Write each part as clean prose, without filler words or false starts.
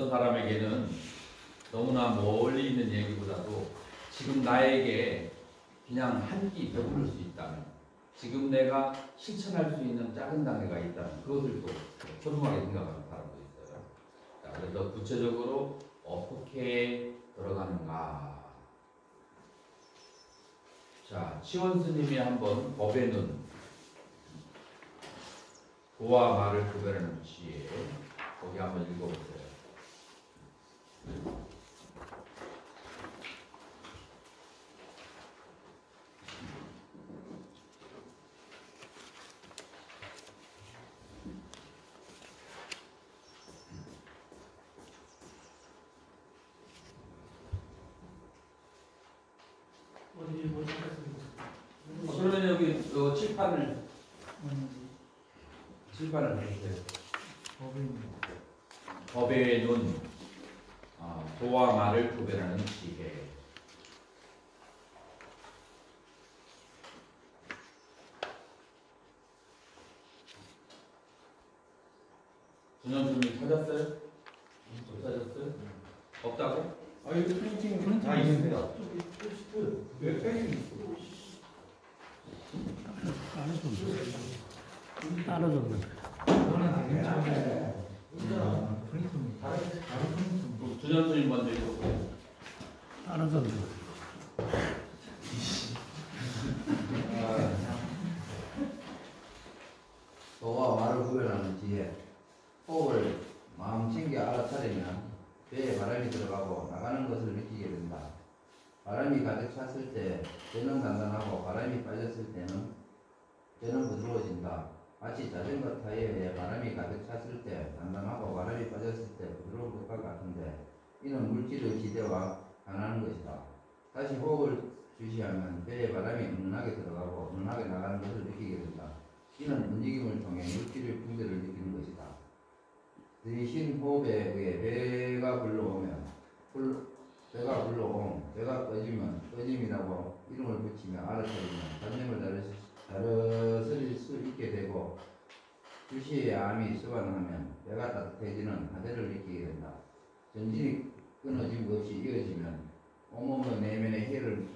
어떤 사람에게는 너무나 멀리 있는 얘기보다도 지금 나에게 그냥 한 끼 배부를 수 있다면, 지금 내가 실천할 수 있는 작은 단계가 있다면 그것을 또 소중하게 생각하는 사람도 있어요. 자, 그래서 구체적으로 어떻게 들어가는가. 자, 치원 스님이 한번 법의 눈, 도와 말을 구별하는 지혜, 거기 한번 읽어보세요. 그러면 여기 칠판을 해주세요. 법의 눈, 도와 말을 구별하는 지혜. 준현수님 찾았어요? 못 찾았어요? 없다고? 이거 프린팅 다 있습니다. 왜 뺑이 있어? 따라줬는데. 준현수님 먼저 읽어보세요. 따라줬는데. 도와 말을 구별하는 지혜. 호흡을 마음 챙겨 알아차리면 배에 바람이 들어가고 나가는 것을 느끼게 된다. 바람이 가득 찼을 때 배는 단단하고 바람이 빠졌을 때는 배는 부드러워진다. 마치 자전거 타이어에 바람이 가득 찼을 때 단단하고 바람이 빠졌을 때 부드러운 것과 같은데, 이는 물질의 기대와 반하는 것이다. 다시 호흡을 주시하면 배에 바람이 은은하게 들어가고 은은하게 나가는 것을 느끼게 된다. 이는 움직임을 통해 물질의 붕대를 느끼는 것이다. 들이쉰 호흡에 의해 배가 불러오면 배가 꺼지면 꺼짐이라고 이름을 붙이며 알아차리면 잡념을 다스릴 수 있게 되고, 주시의 암이 수반하면 배가 따뜻해지는 하대를 느끼게 된다. 전진이 끊어짐 없이 이어지면 온몸의 내면의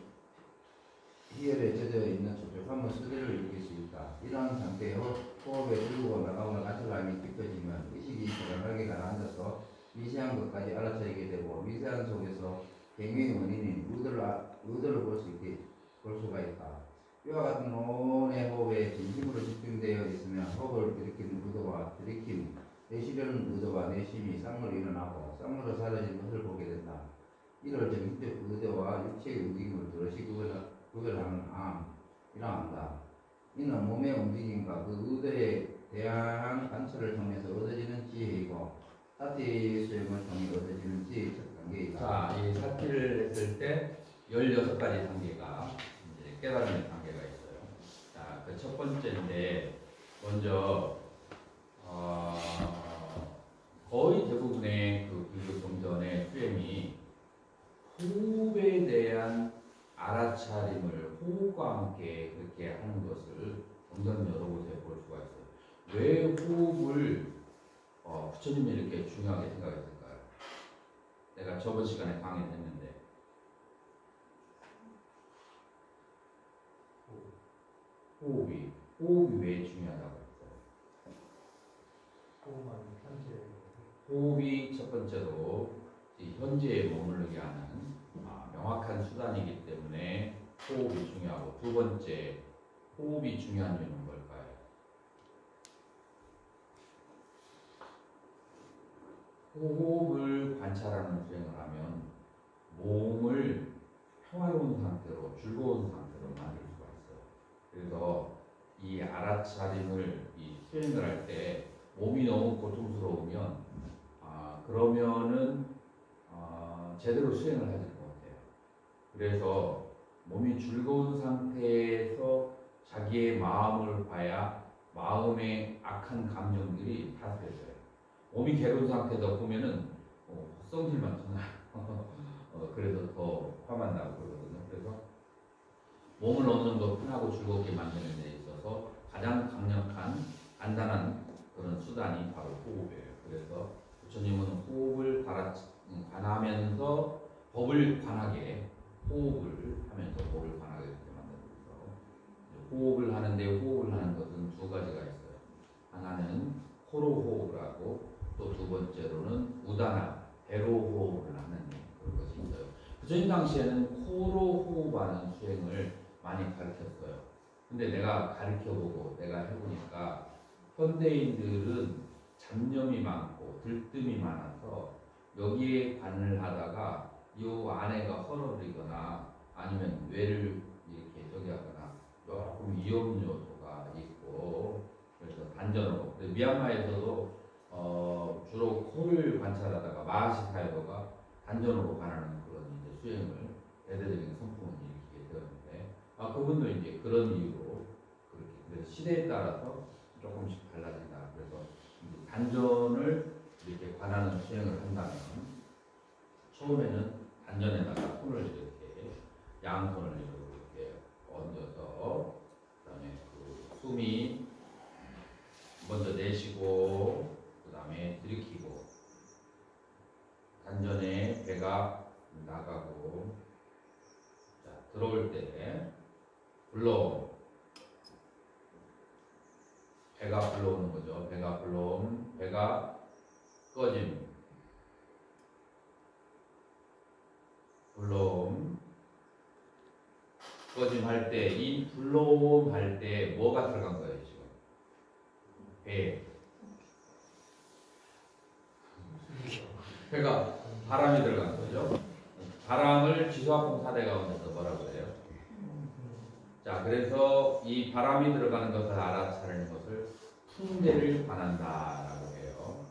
희열에 젖어 있는 촉촉함의 수대를 느낄 수 있다. 이러한 상태에 호흡에 들고 나가거나 가출함이 깊어지면 의식이 불안하게 가라앉아서 미세한 것까지 알아차리게 되고, 미세한 속에서 갱의 원인인 의도를 볼 수가 있다. 이와 같은 온의 호흡에 진심으로 집중되어 있으면 호흡을 들이키는 의도와 들이킴, 내쉬려는 의도와 내심이 쌍으로 일어나고 쌍으로 사라진 것을 보게 된다. 이를 정신적 의도와 육체의 움직임을 들으시 구별하는 암이라 한다. 이는 몸의 움직임과 그 의도에 대한 관찰을 통해서 얻어지는 지혜이고, 사티 수행을 통해 얻어지는 지혜의 첫 단계이다. 자, 이 사티를 했을 때 16가지 단계가 이제 깨달음의 단계가 있어요. 자, 그 첫 번째인데, 먼저 거의 대부분의 그 불교 경전의 수행이 호흡에 대한 알아차림을 호흡과 함께 그렇게 하는 것을 경전 여러 곳에 볼 수가 있어요. 왜 호흡을 부처님이 이렇게 중요하게 생각했을까요? 내가 저번 시간에 강의를 했는데, 호흡이 왜 중요하다고 했어요? 호흡이 첫 번째로 현재에 머무르게 하는 명확한 수단이기 때문에 호흡이 중요하고, 두 번째, 호흡이 중요한 이유는 뭘까요? 호흡을 관찰하는 수행을 하면 몸을 평화로운 상태로, 즐거운 상태로 만들 수가 있어요. 그래서 이 알아차림을, 이 수행을 할 때 몸이 너무 고통스러우면 그러면은 제대로 수행을 하지 못해요. 그래서 몸이 즐거운 상태에서 자기의 마음을 봐야 마음의 악한 감정들이 다스려져요. 몸이 괴로운 상태다 보면은 헛성질만 터나요. 그래서 더 화만 나고 그러거든요. 그래서 몸을 어느 정도 편하고 즐겁게 만드는 데 있어서 가장 강력한 간단한 그런 수단이 바로 호흡이에요. 그래서 부처님은 호흡을 갈아 번째로는 우다나 배로 호흡을 하는 그런 것이 있어요. 부처님 당시에는 코로 호흡하는 수행을 많이 가르쳤어요. 근데 내가 가르쳐보고 내가 해보니까 현대인들은 잡념이 많고 들뜸이 많아서 여기에 관을 하다가 이 안에가 헐어버리거나 아니면 뇌를 이렇게 저기 하거나 조금 위험 요소가 있고 그래서 단전으로 미얀마에서도 주로 코를 관찰하다가 마하시 사이버가 단전으로 관하는 그런 이제 수행을 대대적인 성품을 일으키게 되었는데 그분도 이제 그런 이유로 그렇게 그래서 시대에 따라서 조금씩 달라진다. 그래서 이제 단전을 이렇게 관하는 수행을 한다면 처음에는 단전에다가 손을 이렇게 양손을 이렇게 얹어서 그다음에 그 숨이 먼저 내쉬고 그다음에 들이키고 단전에 배가 나가고 자, 들어올 때 불러옴 배가 불러오는 거죠. 배가 불러옴 배가 꺼짐 불러옴 꺼짐 할 때 이 불러옴 할 때 뭐가 들어간 거예요 지금? 배가 바람이 들어간 거죠. 바람을 지수화풍사대 가운데서 뭐라고 해요? 자, 그래서 이 바람이 들어가는 것을 알아차리는 것을 풍대를 관한다라고 해요.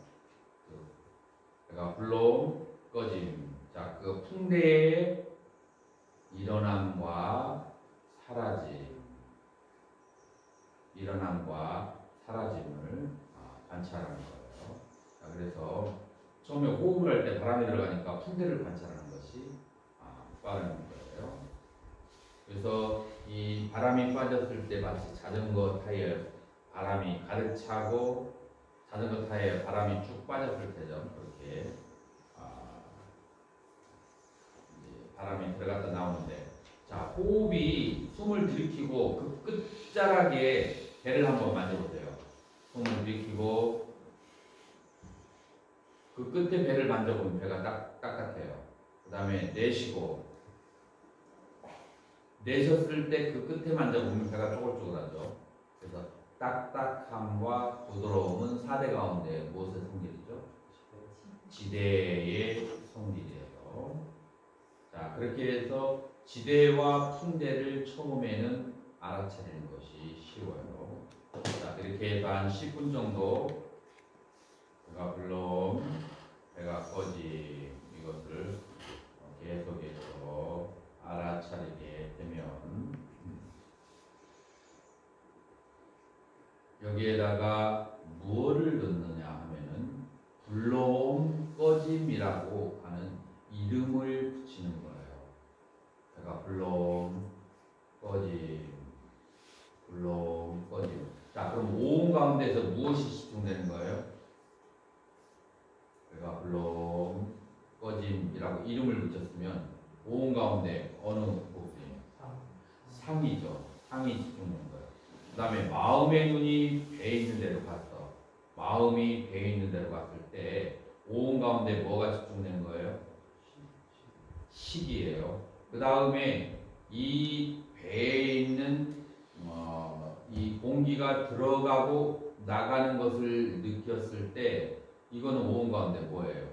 배가 불러옴 꺼짐. 자, 그 풍대의 일어남과 사라짐을 관찰하는 거예요. 자, 그래서 처음에 호흡을 할 때 바람이 들어가니까 풍대를 관찰하는 것이 빠른 거예요. 그래서 이 바람이 빠졌을 때 마치 자전거 타이어에 바람이 가득 차고 자전거 타이어에 바람이 쭉 빠졌을 때죠. 그렇게 이제 바람이 들어갔다 나오는데 자 호흡이 숨을 들이키고 그 끝자락에 배를 한번 만져보세요. 숨을 들이키고 그 끝에 배를 만져보면 배가 딱딱해요. 그 다음에 내쉬고 내셨을 때 그 끝에 만져보면 배가 쪼글쪼글하죠. 그래서 딱딱함과 부드러움은 4대 가운데 무엇의 성질이죠? 지대의 성질이에요. 자 그렇게 해서 지대와 풍대를 처음에는 알아차리는 것이 쉬워요. 자 이렇게 해서 한 10분 정도 배가 불러 배가 꺼지 이것을 계속해서 알아차리게 되면 여기에다가 무엇을 넣느냐 하면은 불러옴 꺼짐이라고 하는 이름을 붙이는 거예요. 배가 불러옴 꺼짐 불러옴 꺼짐. 자 그럼 오음 가운데서 무엇이 집중되는 거예요? 배가 불러옴 꺼짐이라고 이름을 붙였으면 오음 가운데 어느 부분이에요? 상이죠. 상이 집중되는 거예요. 그 다음에 마음의 눈이 배에 있는 데로 갔어. 마음이 배에 있는 데로 갔을 때 오음 가운데 뭐가 집중되는 거예요? 식이에요. 그 다음에 이 배에 있는 이 공기가 들어가고 나가는 것을 느꼈을 때 이거는 오음 가운데 뭐예요?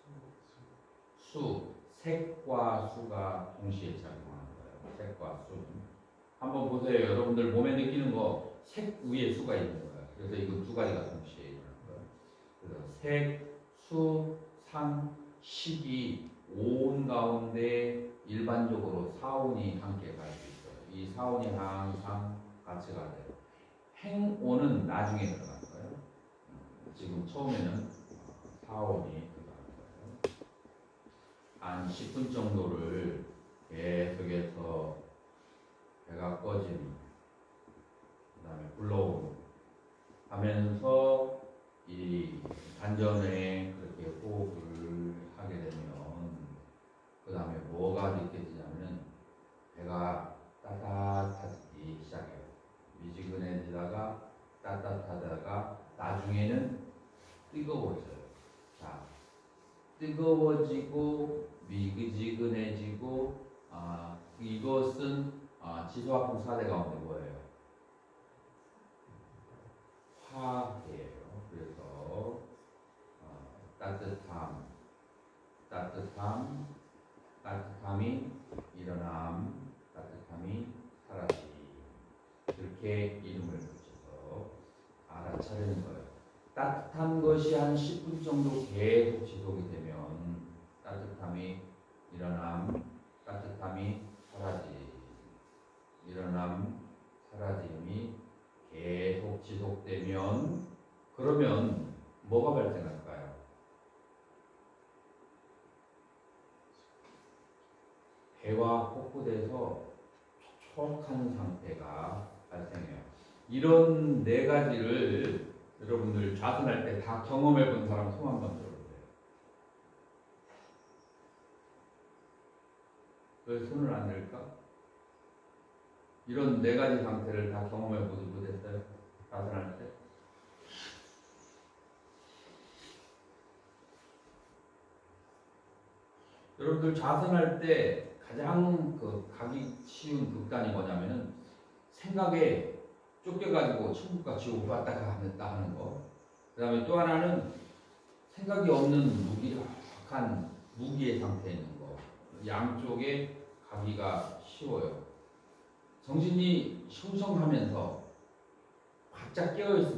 수. 색과 수가 동시에 작용하는 거예요. 색과 수. 한번 보세요. 여러분들 몸에 느끼는 거 색 위에 수가 있는 거예요. 그래서 이거 두 가지가 동시에 일어나는 거예요. 그래서 색, 수, 상, 식이 오온 가운데 일반적으로 사온이 함께 갈 수 있어요. 이 사온이 항상 같이 가야 돼요. 행오는 나중에 들어가는 거예요. 지금 처음에는 사온이 들어가는 거예요. 한 10분 정도를 계속해서 배가 꺼짐, 그 다음에 불러옴 하면서 이 단전에 그렇게 호흡을 하게 되면 그 다음에 뭐가 느껴지냐면 배가 따뜻해지기 시작해요. 미지근해지다가 따뜻하다가 나중에는 뜨거워져요. 자 뜨거워지고 미지근해지고 이것은 지소화풍 4대 가운데 뭐예요? 화예요. 그래서 따뜻함이 일어남, 따뜻함이 사라짐. 이렇게 이름을 붙여서 알아차리는 거예요. 따뜻한 것이 한 10분 정도 계속 지속이 되면 따뜻함이 일어남, 따뜻함이 사라짐, 일어남, 사라짐이 계속 지속되면 그러면 뭐가 발생할까요? 배와 호흡에서 촉촉한 상태가 발생해요. 이런 네 가지를 여러분들 좌선할 때 다 경험해 본 사람 손 한번 들어보세요. 왜 손을 안 들까? 이런 네 가지 상태를 다 경험해 보지 못했어요? 좌선할 때? 여러분들 좌선할 때 가장 가기 쉬운 극단이 뭐냐면은 생각에 쫓겨가지고 천국과 지옥 왔다 갔다 하는 거. 그 다음에 또 하나는 생각이 없는 무기력한 무기의 상태에 있는 거. 양쪽에 가기가 쉬워요. 정신이 숑숑하면서 바짝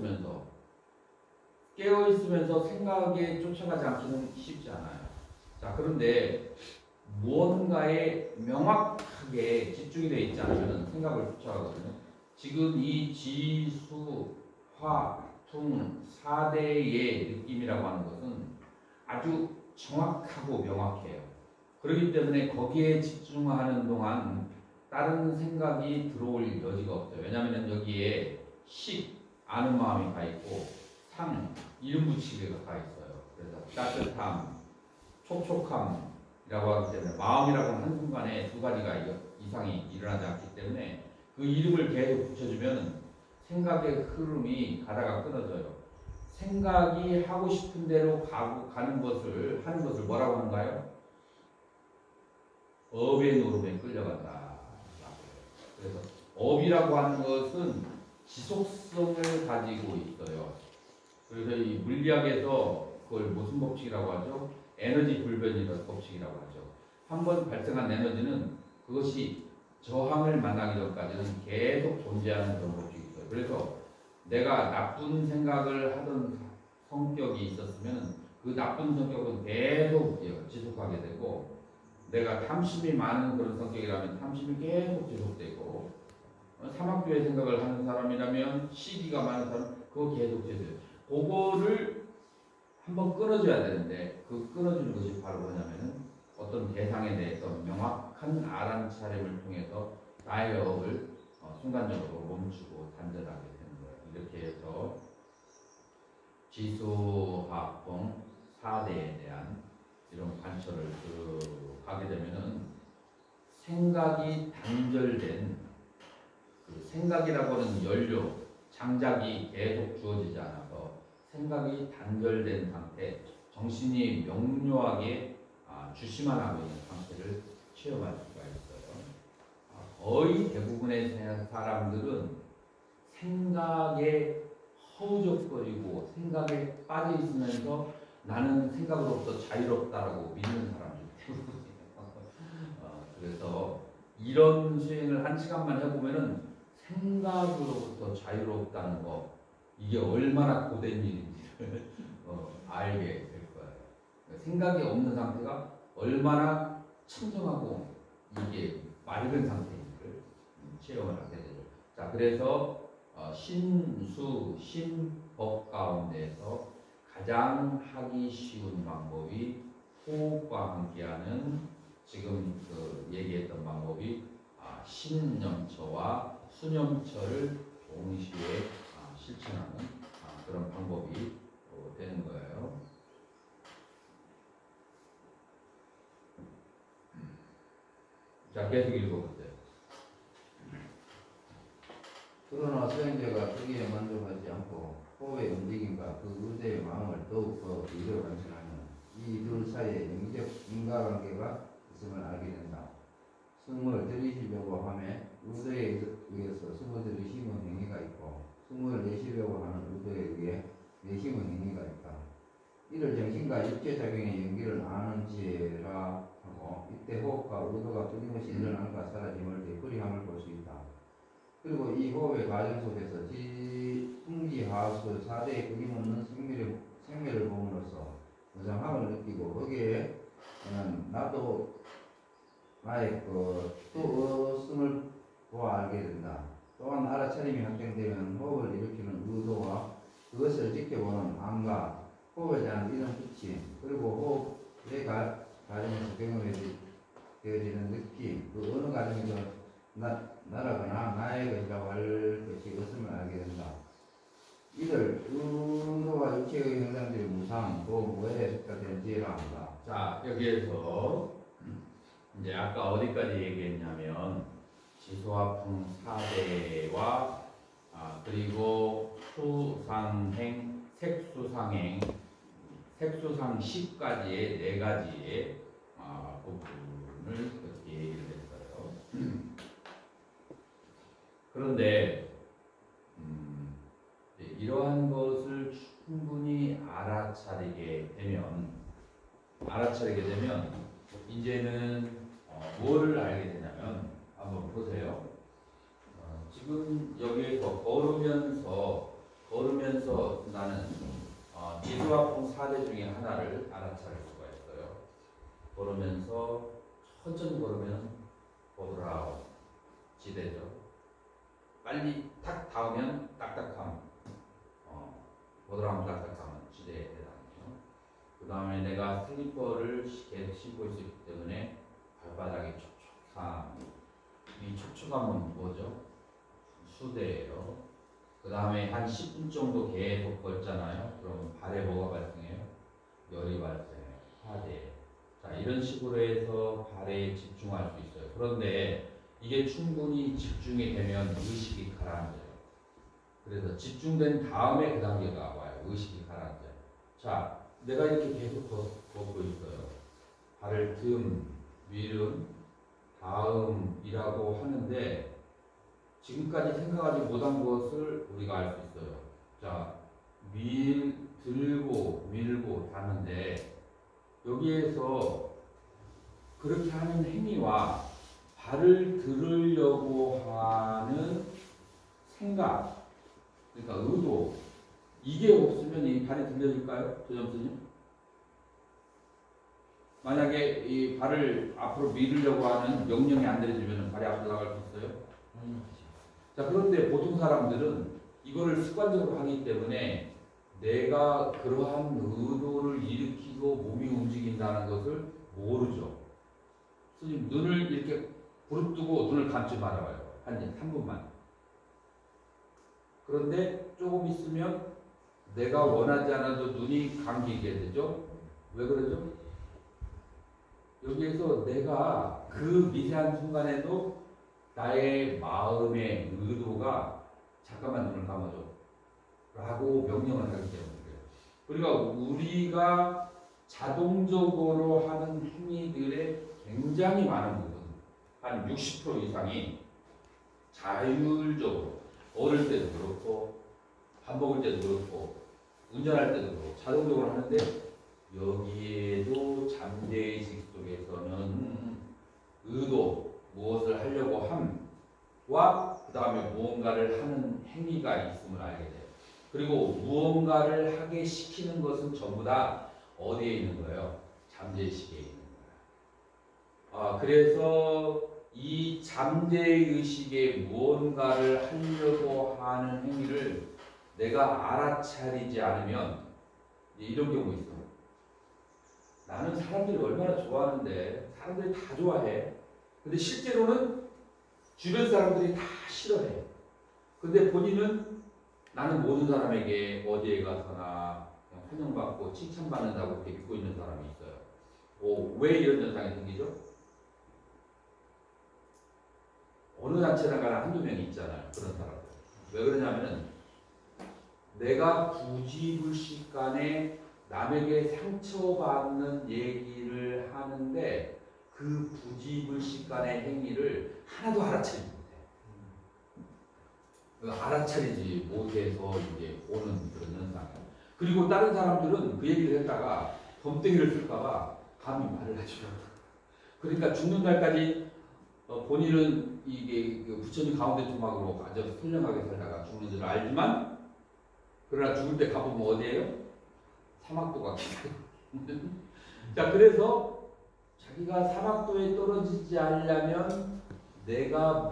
깨어있으면서 생각에 쫓아가지 않기는 쉽지 않아요. 자, 그런데 무언가에 명확하게 집중이 되어 있지 않으면 생각을 쫓아가거든요. 지금 이 지수, 화, 퉁 4대의 느낌이라고 하는 것은 아주 정확하고 명확해요. 그렇기 때문에 거기에 집중하는 동안 다른 생각이 들어올 여지가 없어요. 왜냐하면 여기에 식, 아는 마음이 가 있고 상, 이름 붙이기가 가 있어요. 그래서 따뜻함, 촉촉함이라고 하기 때문에 마음이라고 하는 한순간에 두 가지가 이상이 일어나지 않기 때문에 그 이름을 계속 붙여주면 생각의 흐름이 가다가 끊어져요. 생각이 하고 싶은 대로 하는 것을 뭐라고 하는가요? 업의 노름에 끌려간다. 그래서 업이라고 하는 것은 지속성을 가지고 있어요. 그래서 이 물리학에서 그걸 무슨 법칙이라고 하죠? 에너지 불변이라는 법칙이라고 하죠. 한번 발생한 에너지는 그것이 저항을 만나기 전까지는 계속 존재하는 그런 법칙이 있어요. 그래서 내가 나쁜 생각을 하던 성격이 있었으면 그 나쁜 성격은 계속 지속하게 되고, 내가 탐심이 많은 그런 성격이라면 탐심이 계속 지속되고, 사막교의 생각을 하는 사람이라면 시기가 많은 사람 그거 계속 지속돼요. 그거를 한번 끊어줘야 되는데 그 끊어주는 것이 바로 뭐냐면은 어떤 대상에 대해서 명확한 알아차림을 통해서 나의 업을 순간적으로 멈추고 단절하게 되는 거예요. 이렇게 해서 지수화풍 4대에 대한 이런 관철을 하게 되면은 생각이 단절된 그 생각이라고 하는 연료, 장작이 계속 주어지지 않아서 생각이 단절된 상태, 정신이 명료하게 주시만 하고 있는 상태를 체험할 수가 있어요. 거의 대부분의 사람들은 생각에 허우적거리고 생각에 빠져 있으면서 나는 생각으로부터 자유롭다라고 믿는 사람들이 대부분이에요. 그래서 이런 수행을 한 시간만 해보면은 생각으로부터 자유롭다는 거, 이게 얼마나 고된 일인지를 알게 될 거예요. 생각이 없는 상태가 얼마나 청정하고 이게 맑은 상태인지를 체험을 하게 되죠. 자, 그래서 신수, 신법 가운데서 가장 하기 쉬운 방법이 호흡과 함께하는 지금 얘기했던 방법이 신념처와 수념처를 동시에 실천하는 그런 방법이 되는 거예요. 자, 계속 읽어보세요. 그러나 수행자가 거기에 만족하지 않고 호흡의 움직임과 그 의대의 마음을 더욱 더 위로 관찰하면 이 둘 사이에 인과관계가 있음을 알게 된다. 승무를 들이시려고 하면 의도에 의해서 승무 들이심은 행위가 있고 승무를 내시려고 하는 의도에 의해 내심은 행위가 있다. 이를 정신과 육체작용의 연기를 아는 지혜라 하고 이때 호흡과 의도가 끊임없이 일어남과 사라짐을 되풀이함을 볼 수 있다. 그리고 이 호흡의 과정 속에서 풍지하수 4대의 끊임없는 생매를 보므로써 무상함을 느끼고 거기에 나도 나의 또 없음을 보아 알게 된다. 또한 알아차림이 확정되면 호흡을 일으키는 의도와 그것을 지켜보는 안과 호흡에 대한 이런 부침 그리고 호흡의 과정에서 경험되어지는 느낌 그 어느 과정에서 나라거나 나의 것이라고 할 것이 없음을 알게 된다. 이들 의도와 육체의 현상들이 무상 또 무해에 속하는 지혜라 한다. 자, 여기에서 이제 아까 어디까지 얘기했냐면 지소화풍 4대와 그리고 수상행, 색수상행, 색수상 10가지의 4가지의 부분을 그렇게 얘기를 했어요. 그런데 이러한 것을 충분히 알아차리게 되면 이제는 뭐를 알게 되냐면 한번 보세요. 지금 여기에서 걸으면서 나는 지수화풍 4대 중에 하나를 알아차릴 수가 있어요. 걸으면서 천천히 걸으면 보드라운 지대죠. 빨리 탁 닿으면 딱딱함, 보드라운 딱딱함은 지대에 해당해요. 그 다음에 내가 슬리퍼를 계속 신고 있기 때문에 발바닥이 촉촉함, 이 촉촉함은 뭐죠? 수대예요. 그 다음에 한 10분 정도 계속 걷잖아요. 그럼 발에 뭐가 발생해요? 열이 발생해요. 화대. 자, 이런 식으로 해서 발에 집중할 수 있어요. 그런데 이게 충분히 집중이 되면 의식이 가라앉아요. 그래서 집중된 다음에 그 단계가 와요. 의식이 가라앉아요. 자, 내가 이렇게 계속 걷고 있어요. 발을 위름, 다음이라고 하는데 지금까지 생각하지 못한 것을 우리가 알 수 있어요. 자, 들고, 밀고, 닿는데 여기에서 그렇게 하는 행위와 발을 들으려고 하는 생각, 그러니까 의도, 이게 없으면 이 발이 들려질까요? 조점스님? 만약에 이 발을 앞으로 밀으려고 하는 명령이 안 내려지면 발이 앞으로 나갈 수 있어요? 자, 그런데 보통 사람들은 이거를 습관적으로 하기 때문에 내가 그러한 의도를 일으키고 몸이 움직인다는 것을 모르죠. 스님, 눈을 이렇게 부릅뜨고 눈을 감지 말아봐요. 한 3분만. 그런데 조금 있으면 내가 원하지 않아도 눈이 감기게 되죠. 왜 그러죠? 여기에서 내가 그 미세한 순간에도 나의 마음의 의도가 잠깐만 눈을 감아줘 라고 명령을 하기 때문에 그래요. 그러니까 우리가 자동적으로 하는 행위들의 굉장히 많은 부분, 한 60% 이상이 자율적으로, 걸을 때도 그렇고 밥 먹을 때도 그렇고 운전할 때도 그렇고 자동적으로 하는데, 여기에도 잠재의식 속에서는 의도, 무엇을 하려고 함과 그 다음에 무언가를 하는 행위가 있음을 알게 돼요. 그리고 무언가를 하게 시키는 것은 전부 다 어디에 있는 거예요? 잠재의식에 있는 거예요. 그래서 이 잠재의식에 무언가를 하려고 하는 행위를 내가 알아차리지 않으면 이런 경우 있어요. 나는 사람들이 얼마나 좋아하는데, 사람들이 다 좋아해. 근데 실제로는 주변 사람들이 다 싫어해. 근데 본인은 나는 모든 사람에게 어디에 가서나 그냥 환영받고 칭찬받는다고 그렇게 믿고 있는 사람이 있어요. 왜 이런 현상이 생기죠? 어느 단체나 가나 한두 명이 있잖아요. 그런 사람들. 왜 그러냐면은 내가 부지불식간에 남에게 상처받는 얘기를 하는데 그 부지불식간의 행위를 하나도 알아차리지 못해. 알아차리지 못해서 이제 오는 그런 현상. 그리고 다른 사람들은 그 얘기를 했다가 범덩이를 쓸까봐 감히 말을 하지 못해. 그러니까 죽는 날까지 본인은 이게 부처님 가운데 토막으로 아주 선량하게 살다가 죽는 줄 알지만 그러나 죽을 때 가보면 어디예요? 사막도가 기다려. 자, 그래서 자기가 사막도에 떨어지지 않으려면 내가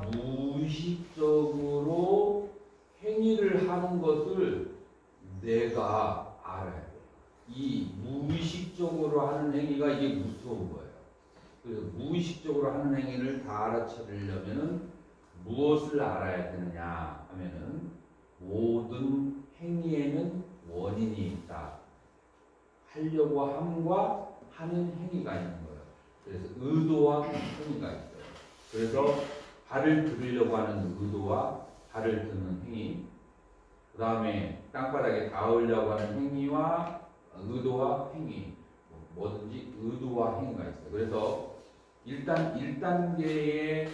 무의식적으로 행위를 하는 것을 내가 알아야 돼. 이 무의식적으로 하는 행위가 이게 무서운 거예요. 그래서 무의식적으로 하는 행위를 다 알아차리려면은 무엇을 알아야 되느냐 하면은 모든 행위에는 원인이 있다. 하려고 함과 하는 행위가 있는 거예요. 그래서 의도와 행위가 있어요. 그래서 발을 들으려고 하는 의도와 발을 드는 행위, 그 다음에 땅바닥에 닿으려고 하는 행위와 의도와 행위, 뭐든지 의도와 행위가 있어요. 그래서 일단 1단계의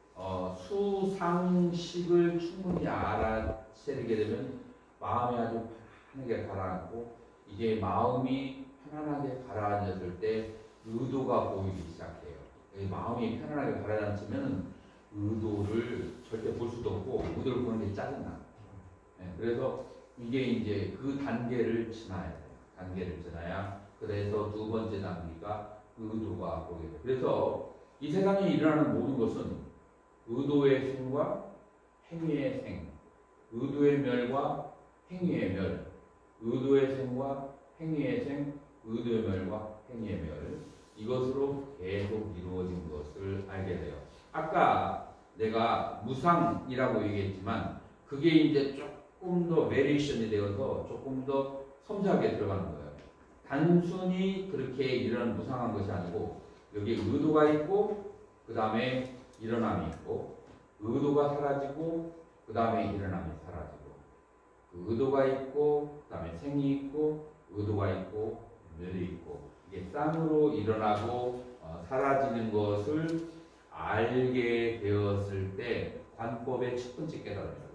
수상식을 충분히 알아차리게 되면 마음이 아주 편하게 가라앉고 이제 마음이 편안하게 가라앉았을 때 의도가 보이기 시작해요. 마음이 편안하게 가라앉으면 의도를 절대 볼 수도 없고 의도를 보는 게 짜증나. 네, 그래서 이게 이제 그 단계를 지나야 돼요. 단계를 지나야 그래서 두 번째 단계가 의도가 보게 돼요. 그래서 이 세상에 일어나는 모든 것은 의도의 생과 행위의 생, 의도의 멸과 행위의 멸, 의도의 생과 행위의 생, 의도의 멸과 행위의 멸, 이것으로 계속 이루어진 것을 알게 돼요. 아까 내가 무상이라고 얘기했지만 그게 이제 조금 더 베리에이션이 되어서 조금 더 섬세하게 들어가는 거예요. 단순히 그렇게 일어나는 무상한 것이 아니고 여기 의도가 있고 그 다음에 일어남이 있고 의도가 사라지고 그 다음에 일어남이 사라지고 그 의도가 있고 그 다음에 생이 있고 의도가 있고 멸이 있고 이게 쌍으로 일어나고 사라지는 것을 알게 되었을 때 관법의 첫 번째 깨달음이라고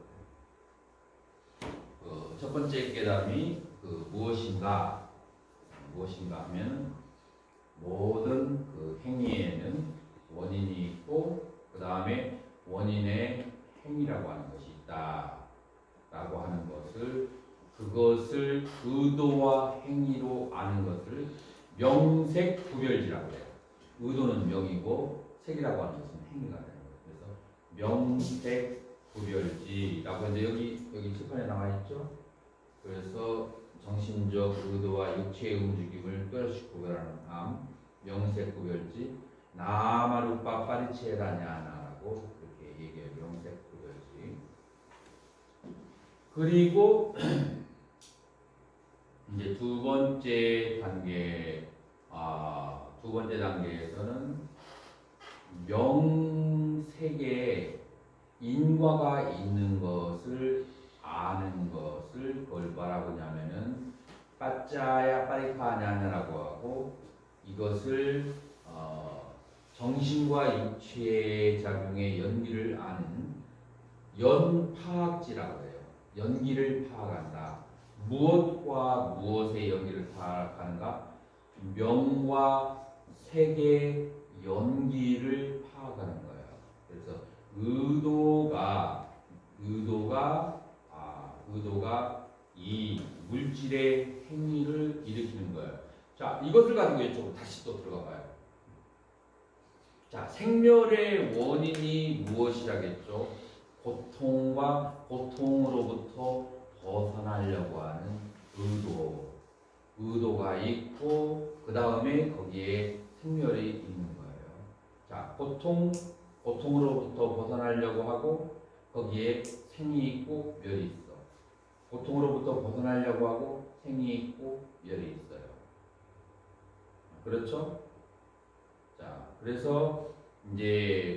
해요. 첫 번째 깨달음이 무엇인가 하면 모든 그 행위에는 원인이 있고 그 다음에 원인의 행위라고 하는 것이 있다 라고 하는 것을 그것을 의도와 행위로 아는 것을 명색구별지라고 해요. 의도는 명이고 색이라고 하는 것은 행위가 되는 거예요. 그래서 명색구별지라고 하는데 여기 칠판에 나와 있죠. 그래서 정신적 의도와 육체의 움직임을 뚜렷이 구별하는 암, 명색구별지, 나마루빠 파리체라냐나라고 그렇게 얘기해요. 명색구별지. 그리고 이제 두 번째 단계에서는 명색에 인과가 있는 것을 아는 것을 그걸 뭐라고 하냐면은 빠짜야 빠리카냐라고 하고 이것을 정신과 육체의 작용의 연기를 아는 연파학지라고 해요. 연기를 파악한다. 무엇과 무엇의 연기를 파악하는가? 명과 색의 연기를 파악하는 거예요. 그래서 의도가 이 물질의 행위를 일으키는 거예요. 자, 이것을 가지고 이쪽으로 다시 또 들어가 봐요. 자, 생멸의 원인이 무엇이라겠죠? 고통과 고통으로부터 벗어나려고 하는 의도가 있고 그 다음에 거기에 생멸이 있는 거예요. 자, 고통으로부터 벗어나려고 하고 거기에 생이 있고 멸이 있어. 고통으로부터 벗어나려고 하고 생이 있고 멸이 있어요. 그렇죠? 자, 그래서 이제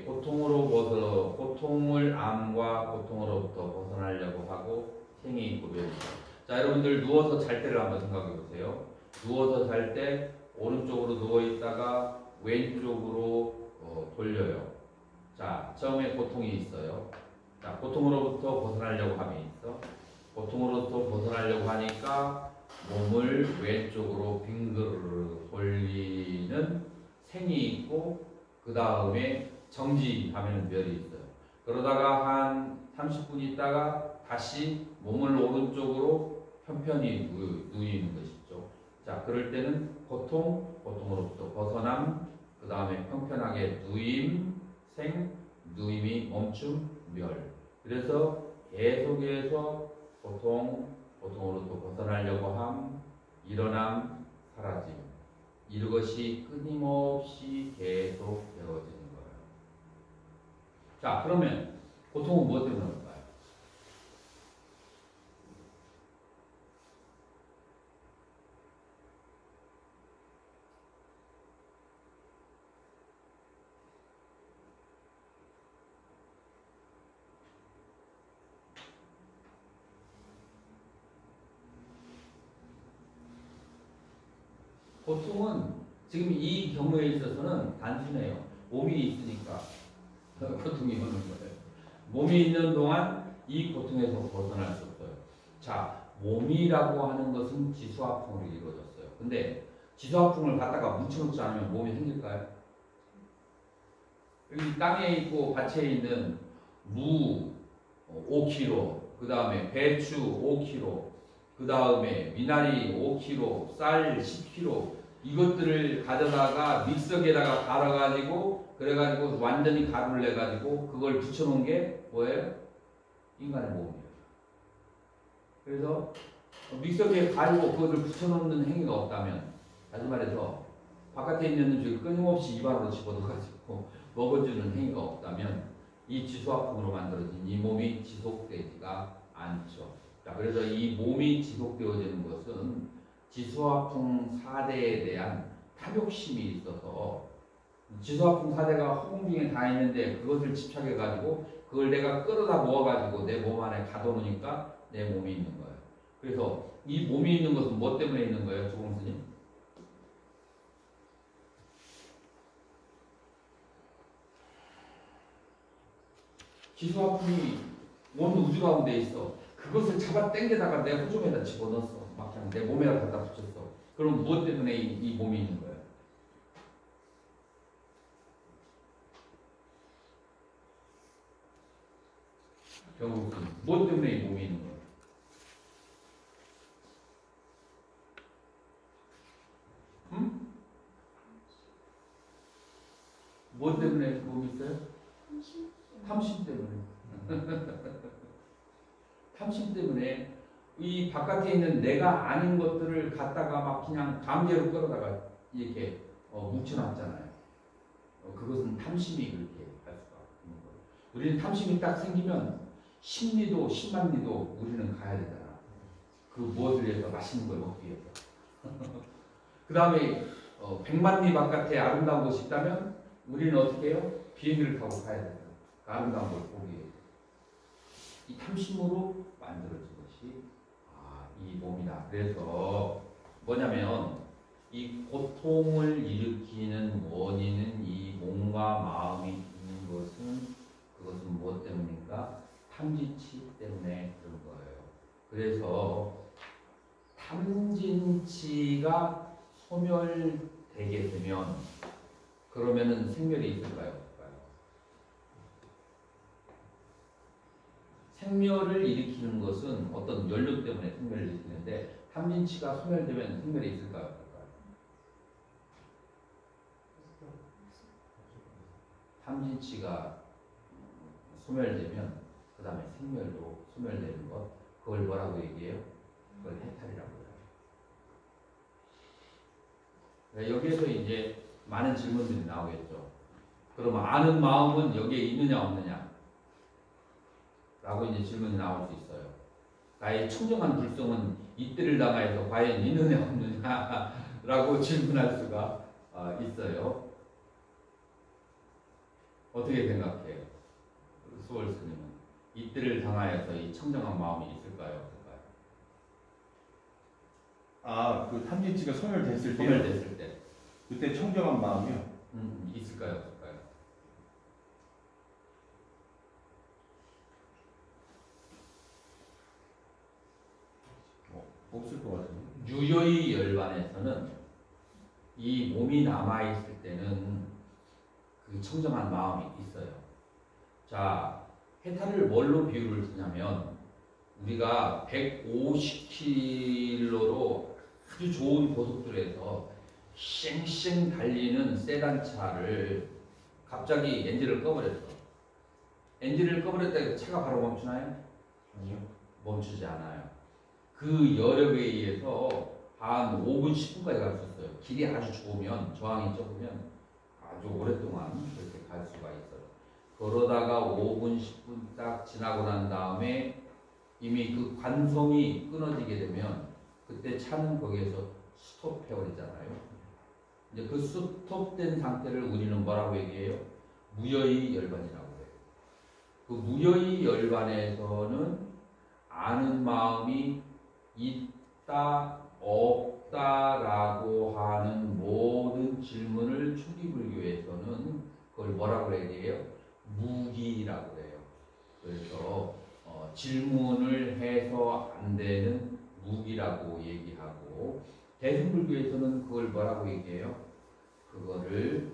고통을 암과 고통으로부터 벗어나려고 하고 생이 있고 멸이 있어요. 자, 여러분들 누워서 잘 때를 한번 생각해 보세요. 누워서 잘 때 오른쪽으로 누워 있다가 왼쪽으로 돌려요. 자, 처음에 고통이 있어요. 자, 고통으로부터 벗어나려고 함이 있어. 고통으로부터 벗어나려고 하니까 몸을 왼쪽으로 빙그르르 돌리는 생이 있고 그 다음에 정지하면 멸이 있어요. 그러다가 한 30분 있다가 다시 몸을 오른쪽으로 편편히 누이는 것이죠. 자, 그럴 때는 고통으로부터 벗어남, 그 다음에 평편하게 누임, 생, 누임이 멈춤, 멸. 그래서 계속해서 고통으로부터 벗어나려고 함, 일어남, 사라짐. 이것이 끊임없이 계속 되어지는 거예요. 자, 그러면 고통은 무엇 때문에 올까요? 고통은 지금 이 경우에 있어서는 단순해요. 몸이 있으니까 고통이 오는 거예요. 몸이 있는 동안 이 고통에서 벗어날 수 없어요. 자, 몸이라고 하는 것은 지수화풍으로 이루어졌어요. 근데 지수화풍을 갖다가 뭉쳐놓지 않으면 몸이 생길까요? 여기 땅에 있고 밭에 있는 무 5kg, 그 다음에 배추 5kg, 그 다음에 미나리 5kg, 쌀 10kg 이것들을 가져다가 믹서기에다가 갈아가지고 그래가지고 완전히 가루를 내가지고 그걸 붙여놓은 게 뭐예요? 인간의 몸이에요. 그래서 믹서기에 갈고 그것을 붙여놓는 행위가 없다면, 다시 말해서 바깥에 있는 음식을 끊임없이 입안으로 집어넣어가지고 먹어주는 행위가 없다면 이 지수화풍으로 만들어진 이 몸이 지속되지가 않죠. 자, 그래서 이 몸이 지속되어지는 것은 지수화풍 4대에 대한 탐욕심이 있어서, 지수화풍 4대가 허공 중에 다 있는데 그것을 집착해가지고 그걸 내가 끌어다 모아가지고 내 몸 안에 가둬놓으니까 내 몸이 있는 거예요. 그래서 이 몸이 있는 것은 뭐 때문에 있는 거예요, 조공스님? 지수화풍이 온 우주 가운데 있어. 그것을 잡아 당겨다가 내 호종에다 집어넣었어. 막 그냥 내 몸에다 갖다 붙였어. 그럼 무엇 때문에 이 몸이 있는 거예요? 결국 무엇 때문에 이 몸이 있는 거예요? 응? 무엇 때문에 몸이 있어요? 탐심 때문에. 탐심 때문에 이 바깥에 있는 내가 아닌 것들을 갖다가 막 그냥 강제로 끌어다가 이렇게 뭉쳐놨잖아요. 그것은 탐심이 그렇게 할 수가 있는 거예요. 우리는 탐심이 딱 생기면 십리도 십만리도 우리는 가야 되잖아. 그 무엇을 위해서? 맛있는 걸 먹기 위해서. 그 다음에 100만리 바깥에 아름다운 곳이 있다면 우리는 어떻게 해요? 비행기를 타고 가야 돼요. 그 아름다운 걸 보기 위해서. 이 탐심으로 만들어진 것이 이 몸이다. 그래서 뭐냐면 이 고통을 일으키는 원인은 이 몸과 마음이 있는 것은, 그것은 무엇 때문인가? 탐진치 때문에 그런 거예요. 그래서 탐진치가 소멸되게 되면 그러면은 생멸이 있을까요? 없을까요? 생멸을 일으키는 것은 어떤 연료 때문에 생멸을 일으키는데, 탐진치가 소멸되면 생멸이 있을까요? 없을까요? 탐진치가 소멸되면 그 다음에 생멸도 소멸되는 것, 그걸 뭐라고 얘기해요? 그걸 해탈이라고 해요. 여기에서 이제 많은 질문들이 나오겠죠. 그럼 아는 마음은 여기에 있느냐 없느냐? 라고 이제 질문이 나올 수 있어요. 나의 청정한 불성은 이때를 당하여서 과연 있느냐 없느냐? 라고 질문할 수가 있어요. 어떻게 생각해요? 수월 스님은 이때를 당하여서 이 청정한 마음이 있을까요? 없을까요? 그 탐진치가 소멸됐을 때 소멸됐을 때 그때 청정한 마음이요. 있을까요? 없을까요? 없을 것 같은데. 유효의 열반에서는 이 몸이 남아있을 때는 그 청정한 마음이 있어요. 자, 해탈을 뭘로 비유를 드냐면 우리가 150km로 아주 좋은 고속도로에서 쌩쌩 달리는 세단차를 갑자기 엔진을 꺼버렸어. 엔진을 꺼버렸다 해서 차가 바로 멈추나요? 아니요. 멈추지 않아요. 그 여력에 의해서 한 5분, 10분까지 갈 수 있어요. 길이 아주 좋으면, 저항이 적으면 아주 오랫동안 그렇게 갈 수가 있어요. 그러다가 5분, 10분 딱 지나고 난 다음에 이미 그 관성이 끊어지게 되면 그때 차는 거기에서 스톱해버리잖아요. 이제 그 스톱된 상태를 우리는 뭐라고 얘기해요? 무여의 열반이라고 해요. 그 무여의 열반에서는 아는 마음이 있다, 없다라고 하는 모든 질문을 초기불교에서는 그걸 뭐라고 얘기해요? 무기라고 해요. 그래서 질문을 해서 안 되는 무기라고 얘기하고, 대승불교에서는 그걸 뭐라고 얘기해요? 그거를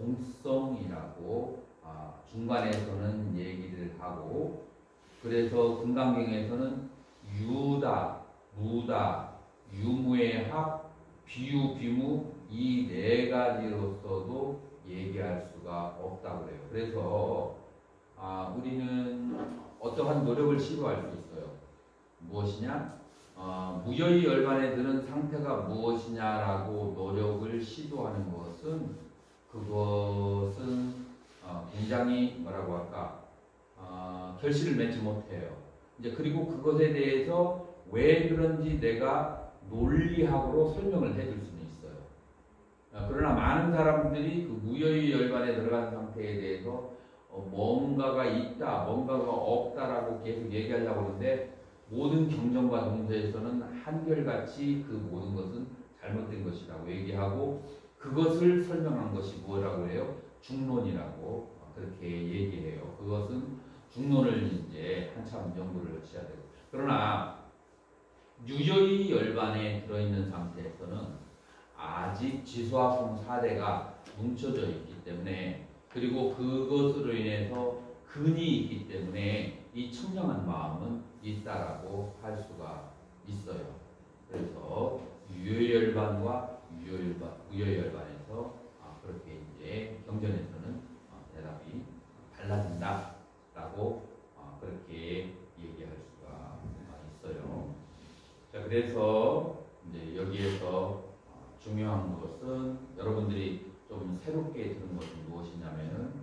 공성이라고 중간에서는 얘기를 하고, 그래서 금강경에서는 유다, 무다, 유무의 합, 비유, 비무 이 네 가지로서도 얘기할 수가 없다고 그래요. 그래서 우리는 어떠한 노력을 시도할 수 있어요. 무엇이냐? 무여의 열반에 드는 상태가 무엇이냐라고 노력을 시도하는 것은 그것은 굉장히 뭐라고 할까? 결실을 맺지 못해요. 이제 그리고 그것에 대해서 왜 그런지 내가 논리학으로 설명을 해줄 수는 있어요. 그러나 많은 사람들이 그 무여의 열반에 들어간 상태에 대해서 뭔가가 있다, 뭔가가 없다라고 계속 얘기하려고 하는데, 모든 경전과 동서에서는 한결같이 그 모든 것은 잘못된 것이라고 얘기하고, 그것을 설명한 것이 뭐라고 해요? 중론이라고 그렇게 얘기해요. 그것은 중론을 이제 한참 연구를 하셔야 되고, 그러나 유여의 열반에 들어있는 상태에서는 아직 지수화풍 4대가 뭉쳐져 있기 때문에, 그리고 그것으로 인해서 근이 있기 때문에 이 청정한 마음은 있다라고 할 수가 있어요. 그래서 유여열반과 무여열반에서 그렇게 이제 경전에서는 대답이 달라진다라고 그렇게 얘기할 수가 있어요. 자, 그래서 이제 여기에서 중요한 것은 여러분들이 좀 새롭게 들은 것은 무엇이냐면은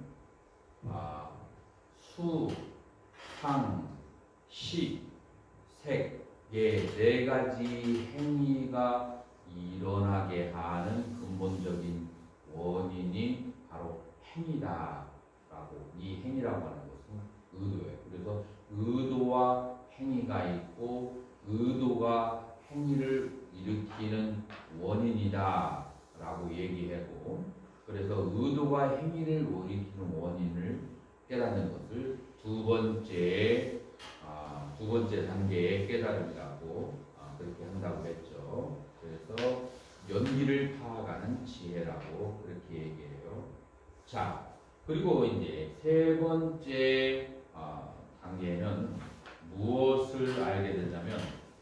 수, 상, 식, 색, 네 가지 행위가 일어나게 하는 근본적인 원인이 바로 행위다라고, 이 행위라고 하는 것은 의도예요. 그래서 의도와 행위가 있고, 의도가 행위를 일으키는 원인이다라고 얘기하고, 그래서 의도가 행위를 일으키는 원인을 깨닫는 것을 두 번째 단계의 깨달음이라고 그렇게 한다고 했죠. 그래서 연기를 파악하는 지혜라고 그렇게 얘기해요. 자, 그리고 이제 세 번째 단계는 무엇을 알게 되냐면,